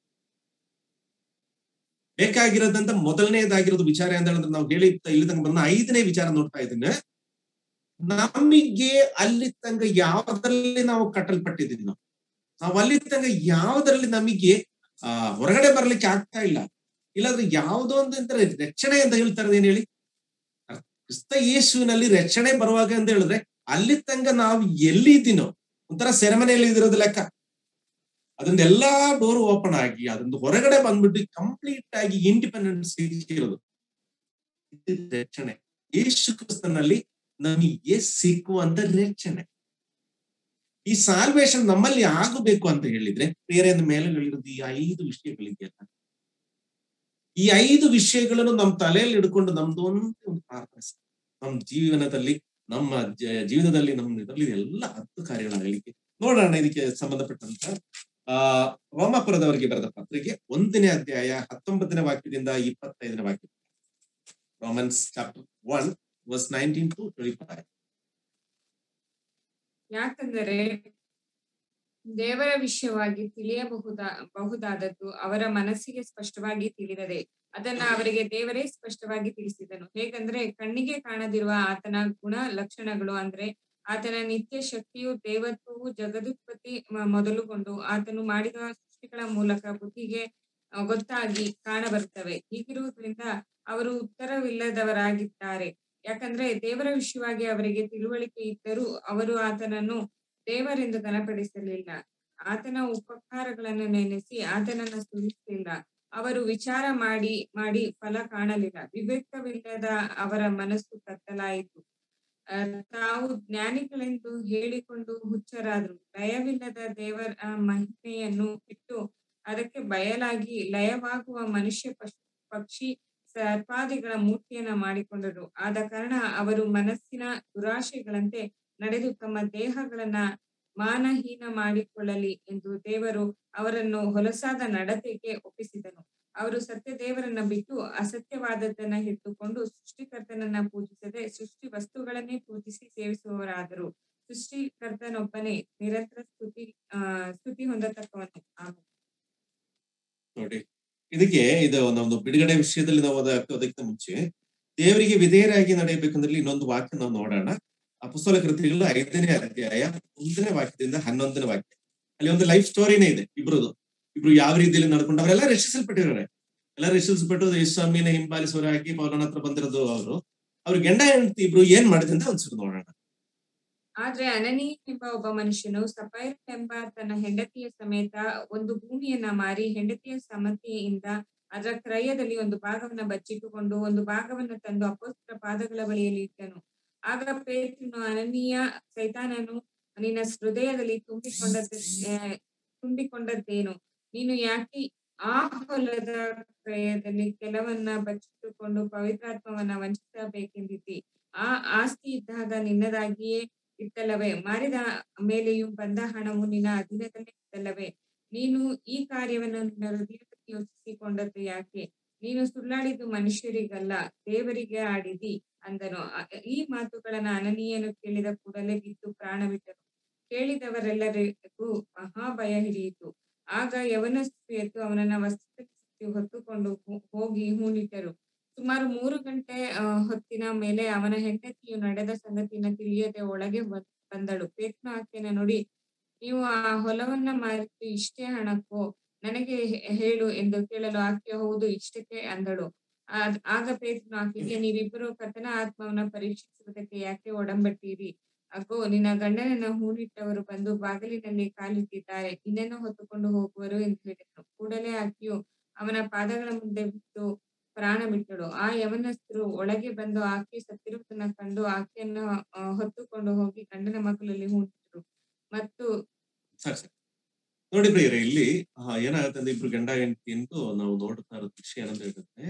ಬೇಕಾಗಿರೋದಂತ ಮೊದಲನೇದಾಗಿರೋದು ವಿಚಾರ ಅಂತ ಹೇಳಿದ್ರೆ ನಾವು ಹೇಳಿ ಇಲ್ಲಿ ತನಕ ಬಂದ ಐದನೇ ವಿಚಾರ ನೋಡ್ತಾ ಇದ್ದೀನಿ. ನಮಗೆ ಅಲ್ಲಿ ತನಕ ಯಾವ್ದ್ರಲ್ಲಿ ನಾವು ಕಟ್ಟಲ್ಪಟ್ಟಿದ್ದೀವಿ, ನಾವು ನಾವು ಅಲ್ಲಿ ತನಕ ಯಾವ್ದ್ರಲ್ಲಿ ನಮಗೆ ಆ ಹೊರಗಡೆ ಬರ್ಲಿಕ್ಕೆ ಆಗ್ತಾ ಇಲ್ಲ. ಇಲ್ಲಾಂದ್ರೆ ಯಾವುದೋ ಒಂದು ರಕ್ಷಣೆ ಅಂತ ಹೇಳ್ತಾರೆ ಏನ್ ಹೇಳಿ, ಕ್ರಿಸ್ತ ಯೇಸುವಿನಲ್ಲಿ ರಕ್ಷಣೆ ಬರುವಾಗ ಅಂತ ಹೇಳಿದ್ರೆ ಅಲ್ಲಿ ತನಕ ನಾವು ಎಲ್ಲಿದ್ದೀನೋ ಒಂಥರ ಸೆರೆಮನೆಯಲ್ಲಿ ಇದಿರೋದು ಲೆಕ್ಕ. ಅದರಿಂದ ಎಲ್ಲಾ ಡೋರ್ ಓಪನ್ ಆಗಿ ಅದರಿಂದ ಹೊರಗಡೆ ಬಂದ್ಬಿಟ್ಟು ಕಂಪ್ಲೀಟ್ ಆಗಿ ಇಂಡಿಪೆಂಡೆನ್ಸ್ ಇರೋದು ರಕ್ಷಣೆ. ಯೇಸು ಕ್ರಿಸ್ತನಲ್ಲಿ ನಮಗೆ ಸಿಕ್ಕುವಂತ ರಕ್ಷಣೆ. ಈ ಸಾಲ್ವೇಶನ್ ನಮ್ಮಲ್ಲಿ ಆಗಬೇಕು ಅಂತ ಹೇಳಿದ್ರೆ ಬೇರೆ ಮೇಲೆ ಹೇಳಿರೋದು ಈ ಐದು ವಿಷಯಗಳಿದೆಯಲ್ಲ, ಈ ಐದು ವಿಷಯಗಳನ್ನು ನಮ್ಮ ತಲೆಯಲ್ಲಿ ಹಿಡ್ಕೊಂಡು ನಮ್ದು ಒಂದು ಪ್ರಾರ್ಥನೆ, ನಮ್ಮ ಜೀವನದಲ್ಲಿ ನಮ್ಮ ಜೀವನದಲ್ಲಿ ನಮ್ಮ ಇದರಲ್ಲಿ ಎಲ್ಲ ಹತ್ತು ಕಾರ್ಯಗಳಾಗಲಿಕ್ಕೆ ನೋಡೋಣ. ಇದಕ್ಕೆ ಸಂಬಂಧಪಟ್ಟಂತ ಆ ರೋಮಾಪುರದವರಿಗೆ ಬರೆದ ಪತ್ರಿಕೆ ಒಂದನೇ ಅಧ್ಯಾಯ ಹತ್ತೊಂಬತ್ತನೇ ವಾಕ್ಯದಿಂದ ಇಪ್ಪತ್ತೈದನೇ ವಾಕ್ಯ. Romans chapter one verse nineteen to twenty five. ಯಾಕಂದರೆ ದೇವರ ವಿಷಯವಾಗಿ ತಿಳಿಯಬಹುದಾ ಬಹುದಾದದ್ದು ಅವರ ಮನಸ್ಸಿಗೆ ಸ್ಪಷ್ಟವಾಗಿ ತಿಳಿದದೆ, ಅದನ್ನ ಅವರಿಗೆ ದೇವರೇ ಸ್ಪಷ್ಟವಾಗಿ ತಿಳಿಸಿದನು. ಹೇಗಂದ್ರೆ ಕಣ್ಣಿಗೆ ಕಾಣದಿರುವ ಆತನ ಗುಣ ಲಕ್ಷಣಗಳು, ಅಂದ್ರೆ ಆತನ ನಿತ್ಯ ಶಕ್ತಿಯು ದೇವತ್ವವು ಜಗದುತ್ಪತ್ತಿ ಮೊದಲುಗೊಂಡು ಆತನು ಮಾಡಿದ ಸೃಷ್ಟಿಗಳ ಮೂಲಕ ಬುದ್ಧಿಗೆ ಗೊತ್ತಾಗಿ ಕಾಣಬರುತ್ತವೆ. ಹೀಗಿರುವುದರಿಂದ ಅವರು ಉತ್ತರವಿಲ್ಲದವರಾಗಿದ್ದಾರೆ. ಯಾಕಂದ್ರೆ ದೇವರ ವಿಷಯವಾಗಿ ಅವರಿಗೆ ತಿಳುವಳಿಕೆ ಇದ್ದರೂ ಅವರು ಆತನನ್ನು ದೇವರೆಂದು ಘನಪಡಿಸಲಿಲ್ಲ, ಆತನ ಉಪಕಾರಗಳನ್ನು ನೆನೆಸಿ ಆತನನ್ನು ಸ್ತುತಿಸಲಿಲ್ಲ. ಅವರು ವಿಚಾರ ಮಾಡಿ ಮಾಡಿ ಫಲ ಕಾಣಲಿಲ್ಲ. ವಿವೇಕವಿಲ್ಲದ ಅವರ ಮನಸ್ಸು ಕತ್ತಲಾಯಿತು. ತಾವು ಜ್ಞಾನಿಗಳೆಂದು ಹೇಳಿಕೊಂಡು ಹುಚ್ಚರಾದರು. ಲಯವಿಲ್ಲದ ದೇವರ ಮಹಿಮೆಯನ್ನು ಬಿಟ್ಟು ಅದಕ್ಕೆ ಬಯಲಾಗಿ ಲಯವಾಗುವ ಮನುಷ್ಯ ಪಶು ಪಕ್ಷಿ ಸರ್ಪಾದಿಗಳ ಮೂರ್ತಿಯನ್ನ ಮಾಡಿಕೊಂಡರು. ಆದ ಕಾರಣ ಅವರು ಮನಸ್ಸಿನ ದುರಾಶೆಗಳಂತೆ ನಡೆದು ತಮ್ಮ ದೇಹಗಳನ್ನ ಮಾನಹೀನ ಮಾಡಿಕೊಳ್ಳಲಿ ಎಂದು ದೇವರು ಅವರನ್ನು ಹೊಲಸಾದ ನಡತೆಗೆ ಒಪ್ಪಿಸಿದನು. ಅವರು ಸತ್ಯ ದೇವರನ್ನ ಬಿಟ್ಟು ಅಸತ್ಯವಾದದ್ದನ್ನ ಹಿಡಿದುಕೊಂಡು ಸೃಷ್ಟಿಕರ್ತನನ್ನ ಪೂಜಿಸದೆ ಸೃಷ್ಟಿ ವಸ್ತುಗಳನ್ನೇ ಪೂಜಿಸಿ ಸೇವಿಸುವವರಾದರು. ಸೃಷ್ಟಿಕರ್ತನೊಬ್ಬನೇ ನಿರಂತರ ಸ್ತುತಿ ಆ ಸ್ತುತಿ ಹೊಂದತಕ್ಕವನು. ನೋಡಿ, ಇದಕ್ಕೆ ಇದು ಒಂದು ಬಿಡುಗಡೆ ವಿಷಯದಲ್ಲಿ ನಾವು ಅದಕ್ಕಿಂತ ಮುಂಚೆ ದೇವರಿಗೆ ವಿಧೇಯರಾಗಿ ನಡೆಯಬೇಕಂದ್ರೆ ಇನ್ನೊಂದು ವಾಕ್ಯ ನಾವು ನೋಡೋಣ. ಅಪೊಸ್ತಲ ಕೃತ್ಯಗಳು ಐದನೇ ಅಧ್ಯಾಯ ಒಂದನೇ ವಾಕ್ಯದಿಂದ ಹನ್ನೊಂದನೇ ವಾಕ್ಯ. ಅಲ್ಲಿ ಒಂದು ಲೈಫ್ ಸ್ಟೋರಿನೇ ಇದೆ ಇಬ್ರದು. ಇಬ್ರು ಯಾವ ರೀತಿಯಲ್ಲಿ ನಡ್ಕೊಂಡು ಅವರೆಲ್ಲ ರಕ್ಷಿಸಲ್ಪಟ್ಟಿದ್ದಾರೆ. ಎಲ್ಲ ರಕ್ಷಿಸಲ್ಪಟ್ಟು ಯೇಸುಸ್ವಾಮಿನ ಹಿಂಬಾಲಿಸುವರಾಗಿ ಪೌಲನ ಹತ್ರ ಬಂದಿರೋದು ಅವರು. ಅವ್ರ ಗಂಡ ಹೆಂಡತಿ ಇಬ್ರು ಏನ್ ಮಾಡಿದೆ ಅಂತ ಒಂದ್ಸರಿ ನೋಡೋಣ. ಆದ್ರೆ ಅನನೀಯ ಎಂಬ ಒಬ್ಬ ಮನುಷ್ಯನು ಸಫೈರ ಎಂಬ ತನ್ನ ಹೆಂಡತಿಯ ಸಮೇತ ಒಂದು ಭೂಮಿಯನ್ನ ಮಾರಿ ಹೆಂಡತಿಯ ಸಮ್ಮತಿಯಿಂದ ಅದರ ಕ್ರಯದಲ್ಲಿ ಒಂದು ಭಾಗವನ್ನ ಬಚ್ಚಿಟ್ಟುಕೊಂಡು ಒಂದು ಭಾಗವನ್ನ ತಂದು ಅಪೊಸ್ತಲರ ಪಾದಗಳ ಬಳಿಯಲ್ಲಿ ಇಟ್ಟನು. ಆಗ ಪೇತ್ರನು, ಅನನೀಯ, ಸೈತಾನನು ನಿನ್ನ ಹೃದಯದಲ್ಲಿ ತುಂಬಿಕೊಂಡದ್ದ ತುಂಬಿಕೊಂಡದ್ದೇನು? ನೀನು ಯಾಕೆ ಆ ಹೊಲದ ಕ್ರಯದಲ್ಲಿ ಕೆಲವನ್ನ ಬಚ್ಚಿಟ್ಟುಕೊಂಡು ಪವಿತ್ರಾತ್ಮವನ್ನ ವಂಚಿಸಬೇಕೆಂದಿದ್ದಿ? ಆ ಆಸ್ತಿ ಇದ್ದಾಗ ನಿನ್ನದಾಗಿಯೇ ಇತ್ತಲ್ಲವೇ? ಮಾರಿದ ಮೇಲೆಯೂ ಬಂದ ಹಣವು ನಿನ್ನ ಅಧೀನದಲ್ಲೇ ಇತ್ತಲ್ಲವೇ? ನೀನು ಈ ಕಾರ್ಯವನ್ನು ನಿನ್ನ ಹೃದಯದಲ್ಲಿ ಯೋಚಿಸಿಕೊಂಡದ್ದು ಯಾಕೆ? ನೀನು ಸುಳ್ಳಾಡಿದ್ದು ಮನುಷ್ಯರಿಗಲ್ಲ, ದೇವರಿಗೆ ಆಡಿದಿ ಅಂದನು. ಈ ಮಾತುಗಳನ್ನ ಅನನೀಯನು ಕೇಳಿದ ಕೂಡಲೇ ಬಿದ್ದು ಪ್ರಾಣ ಬಿಟ್ಟನು. ಕೇಳಿದವರೆಲ್ಲರಿಗೂ ಮಹಾಭಯ ಹಿಡಿಯಿತು. ಆಗ ಯವನಸ್ಥರು ಎದ್ದು ಅವನನ್ನ ವಸ್ತ್ರದಲ್ಲಿ ಹೊತ್ತುಕೊಂಡು ಹೋಗಿ ಹೂಣಿಟ್ಟರು. ಸುಮಾರು ಮೂರು ಗಂಟೆ ಹೊತ್ತಿನ ಮೇಲೆ ಅವನ ಹೆಂಡತಿಯು ನಡೆದ ಸಂಗತಿಯನ್ನು ತಿಳಿಯದೆ ಒಳಗೆ ಬಂದಳು. ಪೇತ್ರನು ಆಕೆಯನ್ನು ನೋಡಿ, ನೀವು ಆ ಹೊಲವನ್ನ ಮಾರಿದ್ದು ಇಷ್ಟೇ ಹಣಕ್ಕೋ? ನನಗೆ ಹೇಳು ಎಂದು ಕೇಳಲು ಆಕೆ ಹೌದು, ಇಷ್ಟಕ್ಕೆ ಅಂದಳು. ಆಗ ಪೇತ್ರನು ಆಕೆಗೆ, ನೀವಿಬ್ಬರು ಕರ್ತನ ಆತ್ಮವನ್ನ ಪರೀಕ್ಷಿಸುವುದಕ್ಕೆ ಯಾಕೆ ಒಡಂಬಟ್ಟಿರಿ? ಅಗೋ, ನಿನ್ನ ಗಂಡನನ್ನ ಹೂಣಿಟ್ಟವರು ಬಂದು ಬಾಗಿಲಿನಲ್ಲಿ ಕಾಲಿಟ್ಟಿದ್ದಾರೆ, ನಿನ್ನನ್ನು ಹೊತ್ತುಕೊಂಡು ಹೋಗುವರು ಎಂದು ಹೇಳಿದನು. ಕೂಡಲೇ ಆಕೆಯು ಅವನ ಪಾದಗಳ ಮುಂದೆ ಬಿದ್ದು ಪ್ರಾಣ ಬಿಟ್ಟಳು. ಆ ಯವನಸ್ಥರು ಒಳಗೆ ಬಂದು ಆಕೆ ಸತ್ತಿರುವುದನ್ನ ಕಂಡು ಆಕೆಯನ್ನು ಹೊತ್ತುಕೊಂಡು ಹೋಗಿ ಗಂಡನ ಮಕ್ಕಳಲ್ಲಿ ಹೂಣಿಟ್ಟರು. ಮತ್ತು ನೋಡಿ ಪ್ರಿಯರೇ, ಇಲ್ಲಿ ಏನಾಗುತ್ತೆ ಅಂದ್ರೆ ಇಬ್ರು ಗಂಡ ಹೆಂಡತಿ ಅಂತೂ ನಾವು ನೋಡ್ತಾ ಇರೋ ವಿಷಯ ಏನಂತ ಹೇಳಿದ್ರೆ,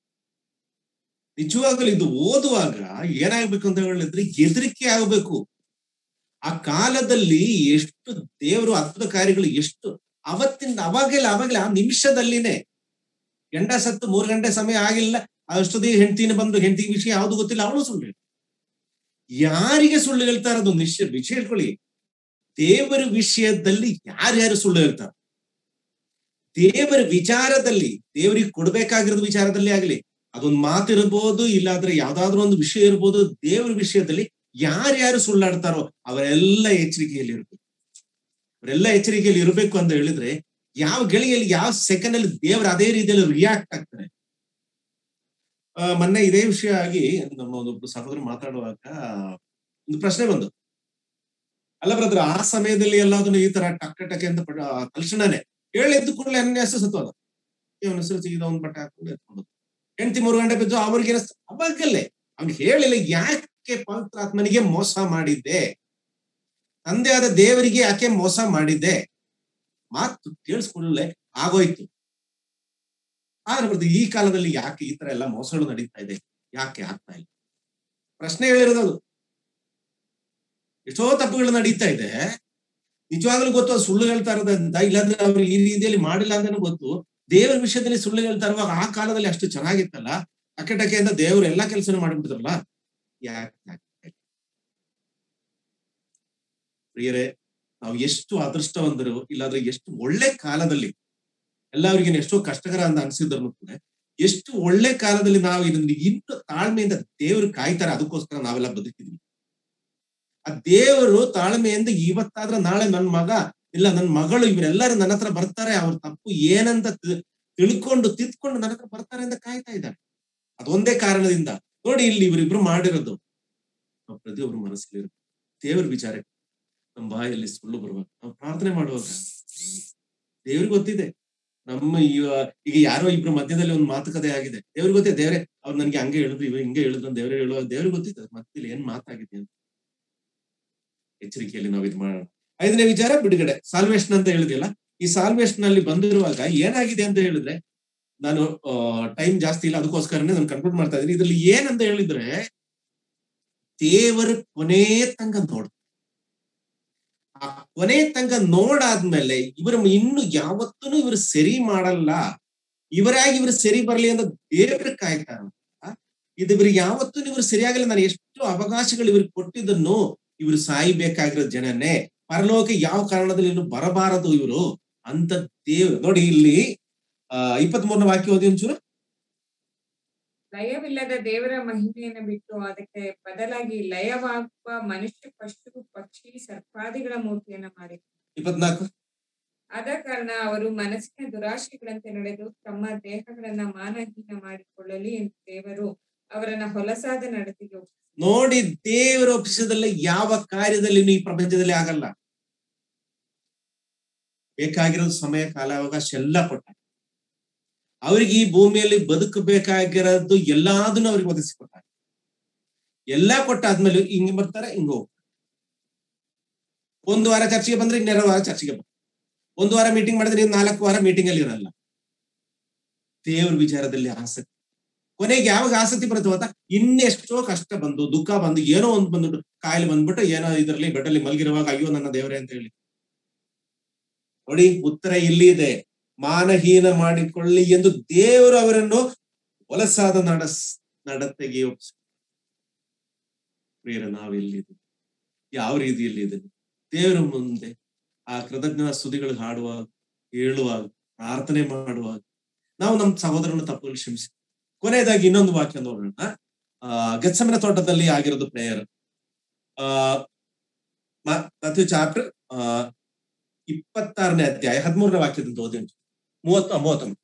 ನಿಜವಾಗಲೂ ಇದು ಓದುವಾಗ ಏನಾಗ್ಬೇಕು ಅಂತ ಹೇಳಿದ್ರೆ ಹೆದರಿಕೆ ಆಗ್ಬೇಕು. ಆ ಕಾಲದಲ್ಲಿ ಎಷ್ಟು ದೇವರು ಅದ್ಭುತ ಕಾರ್ಯಗಳು ಎಷ್ಟು ಅವತ್ತಿಂದ ಅವಾಗೆಲ್ಲ ಅವಾಗಲೇ ಆ ನಿಮಿಷದಲ್ಲಿನೇ ಗಂಡ ಸತ್ತು ಮೂರು ಗಂಟೆ ಸಮಯ ಆಗಿಲ್ಲ, ಅಷ್ಟೊತ್ತಿಗೆ ಹೆಂಡತಿನ ಬಂದು ಹೆಂಡತಿ ವಿಷಯ ಯಾವ್ದು ಗೊತ್ತಿಲ್ಲ, ಅವಳು ಸುಳ್ಳು. ಯಾರಿಗೆ ಸುಳ್ಳು ಹೇಳ್ತಾ ಇರೋದು ನಿಶ್ಚಯ ವಿಷಯ ಹೇಳ್ಕೊಳ್ಳಿ. ದೇವರ ವಿಷಯದಲ್ಲಿ ಯಾರ್ಯಾರು ಸುಳ್ಳು ಹೇಳ್ತಾರೆ, ದೇವರ ವಿಚಾರದಲ್ಲಿ, ದೇವರಿಗೆ ಕೊಡ್ಬೇಕಾಗಿರೋದು ವಿಚಾರದಲ್ಲಿ ಆಗ್ಲಿ, ಅದೊಂದು ಮಾತು ಇರ್ಬೋದು, ಇಲ್ಲಾಂದ್ರೆ ಯಾವ್ದಾದ್ರು ಒಂದು ವಿಷಯ ಇರ್ಬೋದು, ದೇವರ ವಿಷಯದಲ್ಲಿ ಯಾರ್ಯಾರು ಸುಳ್ಳಾಡ್ತಾರೋ ಅವರೆಲ್ಲ ಎಚ್ಚರಿಕೆಯಲ್ಲಿ ಇರ್ಬೇಕು. ಅವರೆಲ್ಲ ಎಚ್ಚರಿಕೆಯಲ್ಲಿ ಇರಬೇಕು ಅಂತ ಹೇಳಿದ್ರೆ ಯಾವ ಗಳಿಗೆಯಲ್ಲಿ ಯಾವ ಸೆಕೆಂಡ್ ಅಲ್ಲಿ ದೇವರ ಅದೇ ರೀತಿಯಲ್ಲಿ ರಿಯಾಕ್ಟ್ ಆಗ್ತಾರೆ. ಆ ಮೊನ್ನೆ ಇದೇ ವಿಷಯ ಆಗಿ ನಮ್ಮ ಒಂದೊಬ್ರು ಸಹೋದರ ಮಾತಾಡುವಾಗ ಒಂದು ಪ್ರಶ್ನೆ ಬಂದು, ಅಲ್ಲ ಬ್ರದರ್ ಆ ಸಮಯದಲ್ಲಿ ಎಲ್ಲಾದ್ರೂ ಈ ತರ ಟಕ್ಕ ಟಕ್ಕೆ ಅಂತ ತಕ್ಷಣನೇ ಹೇಳಿದ್ದು ಕೂಡಲೇ ನನ್ನ ಹೆಸರು ಸತ್ತೋದ, ಇವನ ಹೆಸರು ಸೀದಾ ಒಂದ್ ಬಟ್ಟೆ ಹಾಕೊಂಡು ಎತ್ಕೊಂಡು ಹೆಂಡತಿ ಮೂರು ಗಂಟೆ ಬಿದ್ದು ಅವ್ರಿಗೆ ಅವಾಗಲ್ಲೇ ಅವ್ನು ಹೇಳಿಲ್ಲ, ಯಾಕೆ ಪವಿತ್ರಾತ್ಮನಿಗೆ ಮೋಸ ಮಾಡಿದ್ದೆ, ತಂದೆ ಆದ ದೇವರಿಗೆ ಯಾಕೆ ಮೋಸ ಮಾಡಿದ್ದೆ, ಮಾತು ಕೇಳಿಸ್ಕೊಳ್ಳೆ ಆಗೋಯ್ತು. ಆದ್ರೆ ಬರ್ತದೆ ಈ ಕಾಲದಲ್ಲಿ ಯಾಕೆ ಈ ತರ ಎಲ್ಲ ಮೋಸಗಳು ನಡೀತಾ ಇದೆ, ಯಾಕೆ ಆಗ್ತಾ ಇಲ್ಲ? ಪ್ರಶ್ನೆ ಹೇಳಿರೋದು ಎಷ್ಟೋ ತಪ್ಪುಗಳು ನಡೀತಾ ಇದೆ, ನಿಜವಾಗ್ಲೂ ಗೊತ್ತು ಅದು ಸುಳ್ಳು ಹೇಳ್ತಾ ಇರೋದಂತ, ಇಲ್ಲಾಂದ್ರೆ ಅವ್ರು ಈ ರೀತಿಯಲ್ಲಿ ಮಾಡಿಲ್ಲ ಅಂತಾನು ಗೊತ್ತು. ದೇವರ ವಿಷಯದಲ್ಲಿ ಸುಳ್ಳು ಹೇಳ್ತಾ ಇರುವಾಗ ಆ ಕಾಲದಲ್ಲಿ ಅಷ್ಟು ಚೆನ್ನಾಗಿತ್ತಲ್ಲ, ಟಕೆ ಟಕೆಯಿಂದ ದೇವರು ಎಲ್ಲಾ ಕೆಲಸನೂ ಮಾಡಿಬಿಟ್ಟಿದ್ರಲ್ಲ, ಯಾಕೆ? ಪ್ರಿಯರೇ, ನಾವು ಎಷ್ಟು ಅದೃಷ್ಟವಂತರು, ಇಲ್ಲಾಂದ್ರೆ ಎಷ್ಟು ಒಳ್ಳೆ ಕಾಲದಲ್ಲಿ, ಎಲ್ಲರಿಗೂ ಎಷ್ಟೋ ಕಷ್ಟಕರ ಅಂತ ಅನ್ಸಿದ್ರು ಕೂಡ ಎಷ್ಟು ಒಳ್ಳೆ ಕಾಲದಲ್ಲಿ ನಾವು ಇದನ್ನ ಇನ್ನು ತಾಳ್ಮೆಯಿಂದ ದೇವರು ಕಾಯ್ತಾರೆ, ಅದಕ್ಕೋಸ್ಕರ ನಾವೆಲ್ಲ ಬದುಕಿದ್ವಿ. ಆ ದೇವರು ತಾಳ್ಮೆಯಿಂದ ಇವತ್ತಾದ್ರ ನಾಳೆ ನನ್ ಮಗ ಇಲ್ಲ ನನ್ ಮಗಳು ಇವರೆಲ್ಲರೂ ನನ್ನ ಹತ್ರ ಬರ್ತಾರೆ, ಅವ್ರ ತಪ್ಪು ಏನಂತ ತಿಳ್ಕೊಂಡು ತಿದ್ಕೊಂಡು ನನ್ನ ಹತ್ರ ಬರ್ತಾರೆ ಅಂತ ಕಾಯ್ತಾ ಇದ್ದಾರೆ. ಅದೊಂದೇ ಕಾರಣದಿಂದ ನೋಡಿ ಇಲ್ಲಿ ಇವರಿಬ್ರು ಮಾಡಿರೋದು ನಾವು ಪ್ರತಿಯೊಬ್ರು ಮನಸ್ಸಲ್ಲಿ ಇರುತ್ತೆ. ದೇವ್ರ ವಿಚಾರ ನಮ್ಮ ಬಾಯಲ್ಲಿ ಸುಳ್ಳು ಬರುವಾಗ ನಾವು ಪ್ರಾರ್ಥನೆ ಮಾಡುವಾಗ ದೇವ್ರಿಗೆ ಗೊತ್ತಿದೆ. ನಮ್ಮ ಈಗ ಯಾರೋ ಇಬ್ರು ಮಧ್ಯದಲ್ಲಿ ಒಂದು ಮಾತುಕತೆ ಆಗಿದೆ, ದೇವ್ರಿಗೆ ಗೊತ್ತಿದೆ, ದೇವ್ರೆ ಅವ್ರು ನನ್ಗೆ ಹಂಗೆ ಹೇಳಿದ್ರು ಇವ್ರು ಹಿಂಗೆ ಹೇಳಿದ್ರು ದೇವ್ರೆ ಹೇಳುವಾಗ ದೇವ್ರಿಗೆ ಗೊತ್ತಿದೆ ಮತ್ತೆ ಏನ್ ಮಾತಾಗಿದೆ ಅಂತ. ಎಚ್ಚರಿಕೆಯಲ್ಲಿ ನಾವು ಇದು ಮಾಡೋಣ. ಐದನೇ ವಿಚಾರ ಬಿಡುಗಡೆ, ಸಾಲ್ವೇಷನ್ ಅಂತ ಹೇಳಿದೆಯಲ್ಲ, ಈ ಸಾಲ್ವೇಷನ್ ಅಲ್ಲಿ ಬಂದಿರುವಾಗ ಏನಾಗಿದೆ ಅಂತ ಹೇಳಿದ್ರೆ, ನಾನು ಟೈಮ್ ಜಾಸ್ತಿ ಇಲ್ಲ ಅದಕ್ಕೋಸ್ಕರನೇ ನಾನು ಕನ್ಕ್ಲೂಡ್ ಮಾಡ್ತಾ ಇದ್ದೀನಿ. ಇದ್ರಲ್ಲಿ ಏನಂತ ಹೇಳಿದ್ರೆ, ದೇವರ ಕೊನೆ ತನಕ ನೋಡ್, ಆ ಕೊನೆ ತನಕ ನೋಡಾದ್ಮೇಲೆ ಇವರು ಇನ್ನು ಯಾವತ್ತೂ ಇವರು ಸರಿ ಮಾಡಲ್ಲ, ಇವರಾಗಿ ಇವರು ಸರಿ ಬರ್ಲಿ ಅಂತ ದೇವ್ರ ಕಾಯ್ತಾರ. ಇದು ಇವ್ರಿಗೆ ಯಾವತ್ತೂ ಇವರು ಸರಿಯಾಗಲ್ಲ, ನಾನು ಎಷ್ಟು ಅವಕಾಶಗಳು ಇವ್ರಿಗೆ ಕೊಟ್ಟಿದ್ದನ್ನು, ಇವರು ಸಾಯ್ಬೇಕಾಗಿರೋ ಜನನೇ, ಪರಲೋಕ ಯಾವ ಕಾರಣದಲ್ಲಿ ಇನ್ನು ಬರಬಾರದು ಇವರು ಅಂತ ದೇವ್ರು ನೋಡಿ. ಇಲ್ಲಿ ಆ ಇಪ್ಪತ್ತ್ ಮೂರನೇ ವಾಕ್ಯ ಓದಿ ಒಂಚೂರು. ಲಯವಿಲ್ಲದ ದೇವರ ಮಹಿಮೆಯನ್ನು ಬಿಟ್ಟು ಅದಕ್ಕೆ ಬದಲಾಗಿ ಲಯವಾಗುವ ಮನುಷ್ಯ, ಪಶು, ಪಕ್ಷಿ, ಸರ್ಪಾದಿಗಳ ಮೂರ್ತಿಯನ್ನ ಮಾಡಿ. ಇಪ್ಪತ್ನಾಲ್ಕು. ಆದ ಕಾರಣ ಅವರು ಮನಸ್ಸಿನ ದುರಾಶೆಗಳಂತೆ ನಡೆದು ತಮ್ಮ ದೇಹಗಳನ್ನ ಮಾನಹೀನ ಮಾಡಿಕೊಳ್ಳಲಿ ಎಂದು ದೇವರು ಅವರನ್ನ ಹೊಲಸಾದ ನಡತೆಗೆ ಒಪ್ಪಿಸಿ. ನೋಡಿ, ದೇವರ ಒಪ್ಪಿಸದಲ್ಲಿ ಯಾವ ಕಾರ್ಯದಲ್ಲಿ ಈ ಪ್ರಪಂಚದಲ್ಲಿ ಆಗಲ್ಲ. ಬೇಕಾಗಿರೋದು ಸಮಯ ಕಾಲಾವಕಾಶ ಎಲ್ಲ ಕೊಟ್ಟ, ಅವ್ರಿಗೆ ಈ ಭೂಮಿಯಲ್ಲಿ ಬದುಕಬೇಕಾಗಿರೋದು ಎಲ್ಲಾದನ್ನು ಅವ್ರಿಗೆ ಒದಗಿಸಿಕೊಟ್ಟಾರೆ. ಎಲ್ಲಾ ಕೊಟ್ಟಾದ್ಮೇಲೆ ಹಿಂಗ್ ಬರ್ತಾರೆ, ಹಿಂಗ ಹೋಗ್ತಾರೆ. ಒಂದು ವಾರ ಚರ್ಚಿಗೆ ಬಂದ್ರೆ ಇನ್ನೆರಡು ವಾರ ಚರ್ಚಿಗೆ ಬರ್ತಾರೆ, ಒಂದು ವಾರ ಮೀಟಿಂಗ್ ಮಾಡಿದ್ರೆ ನೀವು ನಾಲ್ಕು ವಾರ ಮೀಟಿಂಗ್ ಅಲ್ಲಿ ಇರಲ್ಲ. ದೇವ್ರ ವಿಚಾರದಲ್ಲಿ ಆಸಕ್ತಿ, ಕೊನೆಗೆ ಯಾವಾಗ ಆಸಕ್ತಿ ಬರುತ್ತೆ ಗೊತ್ತಾ, ಇನ್ನೆಷ್ಟೋ ಕಷ್ಟ ಬಂದು ದುಃಖ ಬಂದು ಏನೋ ಒಂದು ಬಂದ್ಬಿಟ್ಟು ಕಾಯಿಲೆ ಬಂದ್ಬಿಟ್ಟು ಏನೋ ಇದರಲ್ಲಿ ಬೆಡ್ಡಲ್ಲಿ ಮಲಗಿರುವಾಗ ಅಯ್ಯೋ ನನ್ನ ದೇವರೇ ಅಂತ ಹೇಳಿ ನೋಡಿ, ಉತ್ತರ ಇಲ್ಲಿ ಇದೆ, ಮಾನಹೀನ ಮಾಡಿಕೊಳ್ಳಿ ಎಂದು ದೇವರು ಅವರನ್ನು ಹೊಲಸಾದ ನಡ ನಡತೆಗೆ ಒಪ್ಪಿಸ. ಪ್ರಿಯರ, ನಾವೆಲ್ಲಿದ್ದೀವಿ, ಯಾವ ರೀತಿಯಲ್ಲಿ ಇದೆ ದೇವರ ಮುಂದೆ ಆ ಕೃತಜ್ಞತಾ ಸ್ತುತಿಗಳು ಹಾಡುವಾಗ, ಹೇಳುವಾಗ, ಪ್ರಾರ್ಥನೆ ಮಾಡುವಾಗ ನಾವು ನಮ್ಮ ಸಹೋದರನ ತಪ್ಪುಗಳು ಕ್ಷಮಿಸಿ. ಕೊನೆಯದಾಗಿ ಇನ್ನೊಂದು ವಾಕ್ಯ ನೋಡೋಣ. ಆ ಗೆತ್ಸಮನ ತೋಟದಲ್ಲಿ ಆಗಿರೋದು ಪ್ರೇಯರ್. ಆ ಮತ್ತೇ ಚಾಪ್ಟರ್ ಆ ಇಪ್ಪತ್ತಾರನೇ ಅಧ್ಯಾಯ ಹದಿಮೂರನೇ ವಾಕ್ಯದಿಂದ ಓದಿ. ಮೂವತ್ತ ಮೂವತ್ತೊಂದು.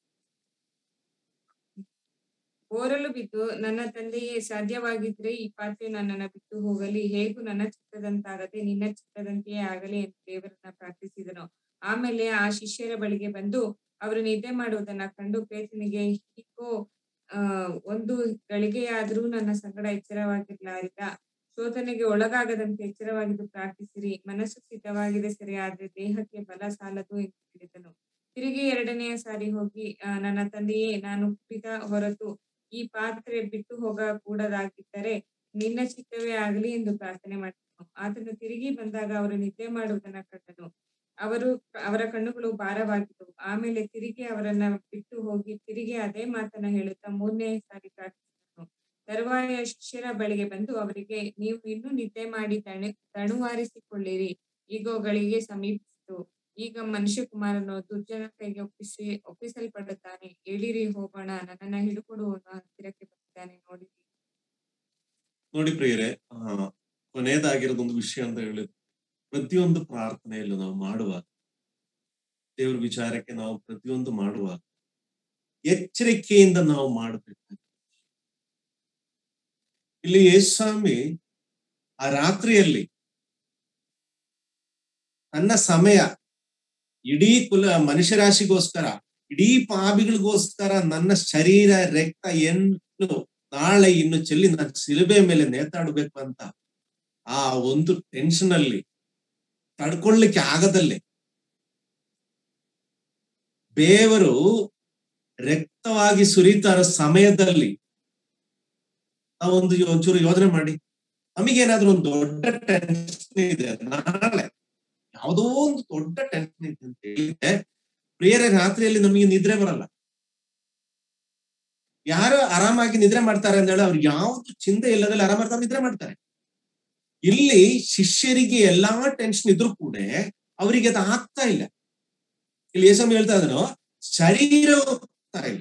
ಓರಲು ಬಿದ್ದು, ನನ್ನ ತಂದೆಯೇ, ಸಾಧ್ಯವಾಗಿದ್ರೆ ಈ ಪಾತ್ರೆ ನನ್ನನ್ನ ಬಿಟ್ಟು ಹೋಗಲಿ, ಹೇಗೂ ನನ್ನ ಚಿತ್ತದಂತಾಗದೆ ನಿನ್ನ ಚಿತ್ತದಂತೆಯೇ ಆಗಲಿ ಎಂದು ದೇವರನ್ನ ಪ್ರಾರ್ಥಿಸಿದನು. ಆಮೇಲೆ ಆ ಶಿಷ್ಯರ ಬಳಿಗೆ ಬಂದು ಅವರು ನಿದ್ದೆ ಮಾಡುವುದನ್ನ ಕಂಡು ಪೇತ್ರನಿಗೆ, ಹೀಗೋ ಆ ಒಂದು ಗಳಿಗೆಯಾದರೂ ನನ್ನ ಸಂಗಡ ಎಚ್ಚರವಾಗಿರ್ಲಾರಿದ, ಶೋಧನೆಗೆ ಒಳಗಾಗದಂತೆ ಎಚ್ಚರವಾಗಿದ್ದು ಪ್ರಾರ್ಥಿಸಿರಿ, ಮನಸ್ಸು ಸಿದ್ಧವಾಗಿದೆ ಸರಿ, ಆದ್ರೆ ದೇಹಕ್ಕೆ ಬಲ ಸಾಲದು ಎಂದು ಹೇಳಿದನು. ತಿರುಗಿ ಎರಡನೆಯ ಸಾರಿ ಹೋಗಿ, ನನ್ನ ತಂದೆಯೇ, ನಾನು ಕುಡಿದ ಹೊರತು ಈ ಪಾತ್ರೆ ಬಿಟ್ಟು ಹೋಗ ಕೂಡದಾಗಿದ್ದರೆ ನಿನ್ನ ಚಿತ್ತವೇ ಆಗಲಿ ಎಂದು ಪ್ರಾರ್ಥನೆ ಮಾಡಿದನು. ಆತನು ತಿರುಗಿ ಬಂದಾಗ ಅವರು ನಿದ್ದೆ ಮಾಡುವುದನ್ನ ಕಂಡನು. ಅವರು ಅವರ ಕಣ್ಣುಗಳು ಭಾರವಾಗಿದ್ದವು. ಆಮೇಲೆ ತಿರುಗಿ ಅವರನ್ನ ಬಿಟ್ಟು ಹೋಗಿ ತಿರುಗಿ ಅದೇ ಮಾತನ್ನ ಹೇಳುತ್ತಾ ಮೂರನೇ ಸಾರಿ ಪ್ರಾರ್ಥಿಸಿದನು. ತರುವಾಯ ಶಿಷ್ಯರ ಬಳಿಗೆ ಬಂದು ಅವರಿಗೆ, ನೀವು ಇನ್ನೂ ನಿದ್ದೆ ಮಾಡಿ ತಣು ತಣುವಾರಿಸಿಕೊಳ್ಳಿರಿ, ಇಗೋ ಗಳಿಗೆ ಸಮೀಪಿಸಿತು, ಈಗ ಮನುಷ್ಯಕುಮಾರನು ದುರ್ಜನ ಕೈಗೆ ಒಪ್ಪಿಸಿ ಒಪ್ಪಿಸಲ್ಪಡುತ್ತಾನೆ, ಏಳಿರಿ ಹೋಗೋಣ, ನನ್ನನ್ನ ಹಿಡುಕೊಡುವವನು ಹತ್ತಿರಕ್ಕೆ ಬಂದಿದ್ದಾನೆ ನೋಡಿರಿ. ನೋಡಿ ಪ್ರಿಯರೇ, ಆ ಕೊನೆಯದಾಗಿರೋದೊಂದು ವಿಷಯ ಅಂತ ಹೇಳಿದ್ರು, ಪ್ರತಿಯೊಂದು ಪ್ರಾರ್ಥನೆಯಲ್ಲೂ ನಾವು ಮಾಡುವಾಗ, ದೇವ್ರ ವಿಚಾರಕ್ಕೆ ನಾವು ಪ್ರತಿಯೊಂದು ಮಾಡುವಾಗ ಎಚ್ಚರಿಕೆಯಿಂದ ನಾವು ಮಾಡಬೇಕಾಗುತ್ತೆ. ಇಲ್ಲಿ ಯೇಸುಸ್ವಾಮಿ ಆ ರಾತ್ರಿಯಲ್ಲಿ ತನ್ನ ಸಮಯ ಇಡೀ ಕುಲ ಮನುಷ್ಯರಾಶಿಗೋಸ್ಕರ, ಇಡೀ ಪಾಪಿಗಳಿಗೋಸ್ಕರ ನನ್ನ ಶರೀರ ರಕ್ತ ಏನು ನಾಳೆ ಇನ್ನು ಚೆಲ್ಲಿ ನಾನು ಶಿಲುಬೆ ಮೇಲೆ ನೇತಾಡಬೇಕು ಅಂತ ಆ ಒಂದು ಟೆನ್ಷನ್ ಅಲ್ಲಿ ತಡ್ಕೊಳ್ಳಿಕ್ಕೆ ಆಗದಲ್ಲೇ ಬೇವರು ರಕ್ತವಾಗಿ ಸುರಿತಾರ ಸಮಯದಲ್ಲಿ ನಾವೊಂದು ಒಂಚೂರು ಯೋಚನೆ ಮಾಡಿ, ನಮಗೇನಾದ್ರೂ ಒಂದು ದೊಡ್ಡ ಟೆನ್ಷನ್ ಇದೆ, ನಾಳೆ ಯಾವುದೋ ಒಂದು ದೊಡ್ಡ ಟೆನ್ಷನ್ ಇದೆ ಅಂತ ಹೇಳಿದ್ರೆ ಪ್ರಿಯರೇ, ರಾತ್ರಿಯಲ್ಲಿ ನಮಗೆ ನಿದ್ರೆ ಬರಲ್ಲ. ಯಾರು ಆರಾಮಾಗಿ ನಿದ್ರೆ ಮಾಡ್ತಾರೆ ಅಂತ ಹೇಳಿ ಅವ್ರಿಗೆ ಯಾವ್ದು ಚಿಂತೆ ಇಲ್ಲದಲ್ಲಿ ಆರಾಮಾಗಿ ನಿದ್ರೆ ಮಾಡ್ತಾರೆ. ಇಲ್ಲಿ ಶಿಷ್ಯರಿಗೆ ಎಲ್ಲಾ ಟೆನ್ಷನ್ ಇದ್ರು ಕೂಡ ಅವರಿಗೆ ಅದು ಆಗ್ತಾ ಇಲ್ಲ. ಇಲ್ಲಿ ಯೇಸು ಹೇಳ್ತಾ ಇದ್ರು, ಶರೀರ ಹೋಗ್ತಾ ಇಲ್ಲ.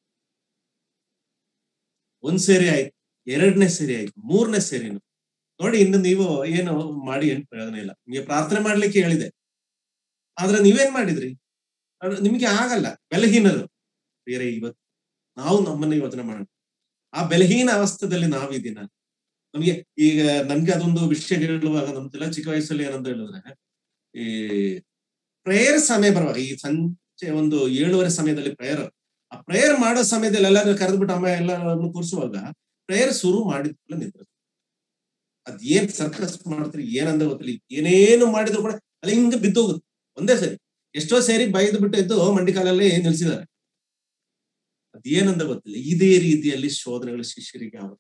ಒಂದ್ ಸೇರಿ ಆಯ್ತು, ಎರಡನೇ ಸೇರಿ ಆಯ್ತು, ಮೂರನೇ ಸೇರಿನು ನೋಡಿ, ಇನ್ನು ನೀವು ಏನು ಮಾಡಿ ಏನ್ ಪ್ರಯೋಜನ ಇಲ್ಲ. ನಿಮಗೆ ಪ್ರಾರ್ಥನೆ ಮಾಡ್ಲಿಕ್ಕೆ ಹೇಳಿದೆ, ಆದ್ರೆ ನೀವೇನ್ ಮಾಡಿದ್ರಿ? ನಿಮ್ಗೆ ಆಗಲ್ಲ, ಬಲಹೀನರು. ಬೇರೆ ಇವತ್ತು ನಾವು ನಮ್ಮನ್ನ ಯೋಚನೆ ಮಾಡೋಣ, ಆ ಬಲಹೀನ ಅವಸ್ಥೆದಲ್ಲಿ ನಾವಿದ್ದೀನ. ನಮ್ಗೆ ಈಗ ನನ್ಗೆ ಅದೊಂದು ವಿಷಯ ಹೇಳುವಾಗ ನಮ್ದೆಲ್ಲ ಚಿಕ್ಕ ವಯಸ್ಸಲ್ಲಿ ಏನಂತ ಹೇಳಿದ್ರೆ, ಈ ಪ್ರೇಯರ್ ಸಮಯ ಬರುವಾಗ, ಈ ಸಂಜೆ ಒಂದು ಏಳುವರೆ ಸಮಯದಲ್ಲಿ ಪ್ರೇಯರ್, ಆ ಪ್ರೇಯರ್ ಮಾಡೋ ಸಮಯದಲ್ಲಿ ಎಲ್ಲರೂ ಕರೆದ್ಬಿಟ್ಟು ಅಮ್ಮ ಎಲ್ಲರನ್ನು ಕೂರಿಸುವಾಗ ಪ್ರೇಯರ್ ಶುರು ಮಾಡಿದ್ಮೇಲೆ ನಿಂತ್ರು. ಅದ್ ಏನ್ ಸರ್ಕಸ್ ಮಾಡ್ತೀರಿ ಏನಂದ್ರೆ ಗೊತ್ತಿಲ್ಲ, ಏನೇನು ಮಾಡಿದ್ರು ಕೂಡ ಅಲ್ಲಿ ಹಿಂಗ ಬಿದ್ದೋಗುತ್ತೆ ಒಂದೇ ಸರಿ. ಎಷ್ಟೋ ಸೇರಿ ಬೈದು ಬಿಟ್ಟು ಎದ್ದು ಮಂಡಿ ಕಾಲಲ್ಲಿ ನಿಲ್ಸಿದ್ದಾರೆ. ಅದೇನಂದ ಗೊತ್ತಿಲ್ಲ. ಇದೇ ರೀತಿಯಲ್ಲಿ ಶೋಧನೆಗಳು ಶಿಷ್ಯರಿಗೆ ಆಗುತ್ತೆ.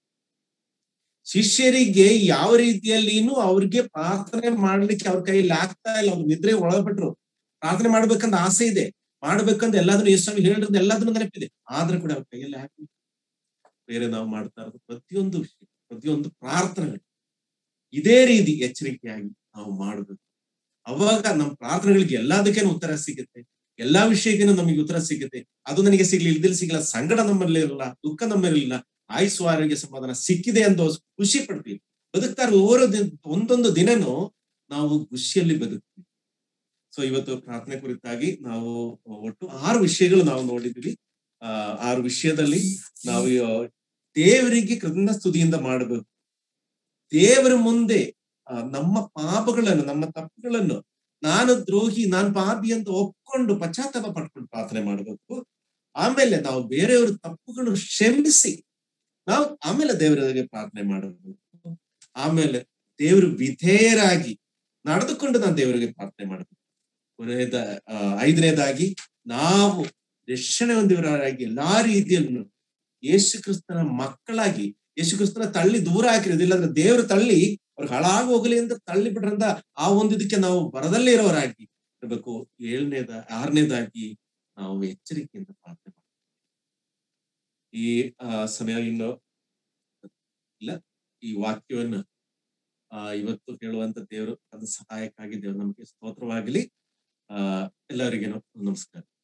ಶಿಷ್ಯರಿಗೆ ಯಾವ ರೀತಿಯಲ್ಲಿನೂ ಅವ್ರಿಗೆ ಪ್ರಾರ್ಥನೆ ಮಾಡ್ಲಿಕ್ಕೆ ಅವ್ರ ಕೈಯಲ್ಲಿ ಆಗ್ತಾ ಇಲ್ಲ. ಅವ್ರು ನಿದ್ರೆ ಒಳಪಟ್ರು, ಪ್ರಾರ್ಥನೆ ಮಾಡ್ಬೇಕಂತ ಆಸೆ ಇದೆ, ಮಾಡ್ಬೇಕಂತ ಎಲ್ಲಾದ್ರೂ ಯೇಸು ಹೇಳಿರೋದು ಎಲ್ಲಾದ್ರೂ ನೆನಪಿದೆ, ಆದ್ರೆ ಕೂಡ ಅವ್ರ ಕೈಯಲ್ಲಿ ಹಾಕಿ ಬೇರೆ ನಾವು ಮಾಡ್ತಾ ಇರೋದು ಪ್ರತಿಯೊಂದು ವಿಷಯ, ಪ್ರತಿಯೊಂದು ಪ್ರಾರ್ಥನೆಗಳು ಇದೇ ರೀತಿ ಎಚ್ಚರಿಕೆಯಾಗಿ ನಾವು ಮಾಡಬೇಕು. ಅವಾಗ ನಮ್ಮ ಪ್ರಾರ್ಥನೆಗಳಿಗೆ ಎಲ್ಲದಕ್ಕೇನು ಉತ್ತರ ಸಿಗುತ್ತೆ, ಎಲ್ಲಾ ವಿಷಯಕ್ಕೇನು ನಮಗೆ ಉತ್ತರ ಸಿಗುತ್ತೆ. ಅದು ನನಗೆ ಸಿಗ್ಲಿ, ಇಲ್ದಿಲ್ ಸಿಗಲ್ಲ, ಸಂಗಡ ನಮ್ಮಲ್ಲಿ ಇರಲ್ಲ, ದುಃಖ ನಮ್ಮಲ್ಲಿರಲಿಲ್ಲ, ಆಯುಸ್ಸು ಆರೋಗ್ಯ ಸಮಾಧಾನ ಸಿಕ್ಕಿದೆ ಅಂತ ಖುಷಿ ಪಡ್ತೀವಿ. ಬದುಕ್ತಾರೆ ಓರೋ ದಿನ, ಒಂದೊಂದು ದಿನನೂ ನಾವು ಖುಷಿಯಲ್ಲಿ ಬದುಕ್ತೀವಿ. ಸೊ ಇವತ್ತು ಪ್ರಾರ್ಥನೆ ಕುರಿತಾಗಿ ನಾವು ಒಟ್ಟು ಆರು ವಿಷಯಗಳು ನಾವು ನೋಡಿದ್ವಿ. ಆ ಆರು ವಿಷಯದಲ್ಲಿ ನಾವು ದೇವರಿಗೆ ಕೃತಜ್ಞ ಸ್ತುತಿಯಿಂದ ಮಾಡಬೇಕು. ದೇವರ ಮುಂದೆ ನಮ್ಮ ಪಾಪಗಳನ್ನು, ನಮ್ಮ ತಪ್ಪುಗಳನ್ನು, ನಾನು ದ್ರೋಹಿ, ನಾನು ಪಾಪಿ ಅಂತ ಒಪ್ಕೊಂಡು ಪಶ್ಚಾತ್ತಾಪ ಪಡ್ಕೊಂಡು ಪ್ರಾರ್ಥನೆ ಮಾಡಬೇಕು. ಆಮೇಲೆ ನಾವು ಬೇರೆಯವ್ರ ತಪ್ಪುಗಳು ಕ್ಷಮಿಸಿ ನಾವು ಆಮೇಲೆ ದೇವರಿಗೆ ಪ್ರಾರ್ಥನೆ ಮಾಡಬೇಕು. ಆಮೇಲೆ ದೇವರು ವಿಧೇಯರಾಗಿ ನಡೆದುಕೊಂಡು ನಾನು ದೇವರಿಗೆ ಪ್ರಾರ್ಥನೆ ಮಾಡಬೇಕು. ಕೊನೆಯದ ಐದನೇದಾಗಿ ನಾವು ರಕ್ಷಣೆ ಹೊಂದಿದವರಾಗಿ ಎಲ್ಲಾ ರೀತಿಯನ್ನು ಯೇಸು ಕ್ರಿಸ್ತನ ಮಕ್ಕಳಾಗಿ, ಯೇಸು ಕ್ರಿಸ್ತನ ತಳ್ಳಿ ದೂರ ಹಾಕಿರೋದು, ಇಲ್ಲಾಂದ್ರೆ ದೇವರು ತಳ್ಳಿ ಅವ್ರಿಗೆ ಹಾಳಾಗಿ ಹೋಗಲಿ ಅಂತ ತಳ್ಳಿ ಬಿಟ್ರಂತ ಆ ಒಂದು ಇದಕ್ಕೆ ನಾವು ಬರದಲ್ಲೇ ಇರೋರಾಗಿ ಇರಬೇಕು. ಏಳನೇದ ಆರನೇದಾಗಿ ನಾವು ಎಚ್ಚರಿಕೆಯಿಂದ ಪ್ರಾರ್ಥನೆ ಮಾಡಬೇಕು. ಈ ಆ ಸಮಯ ಇನ್ನು ಇಲ್ಲ, ಈ ವಾಕ್ಯವನ್ನು ಆ ಇವತ್ತು ಹೇಳುವಂತ ದೇವರು ಅದು ಸಹಾಯಕ್ಕಾಗಿ ದೇವರು ನಮಗೆ ಸ್ತೋತ್ರವಾಗಲಿ. ಆ ಎಲ್ಲರಿಗೇನು ನಮಸ್ಕಾರ.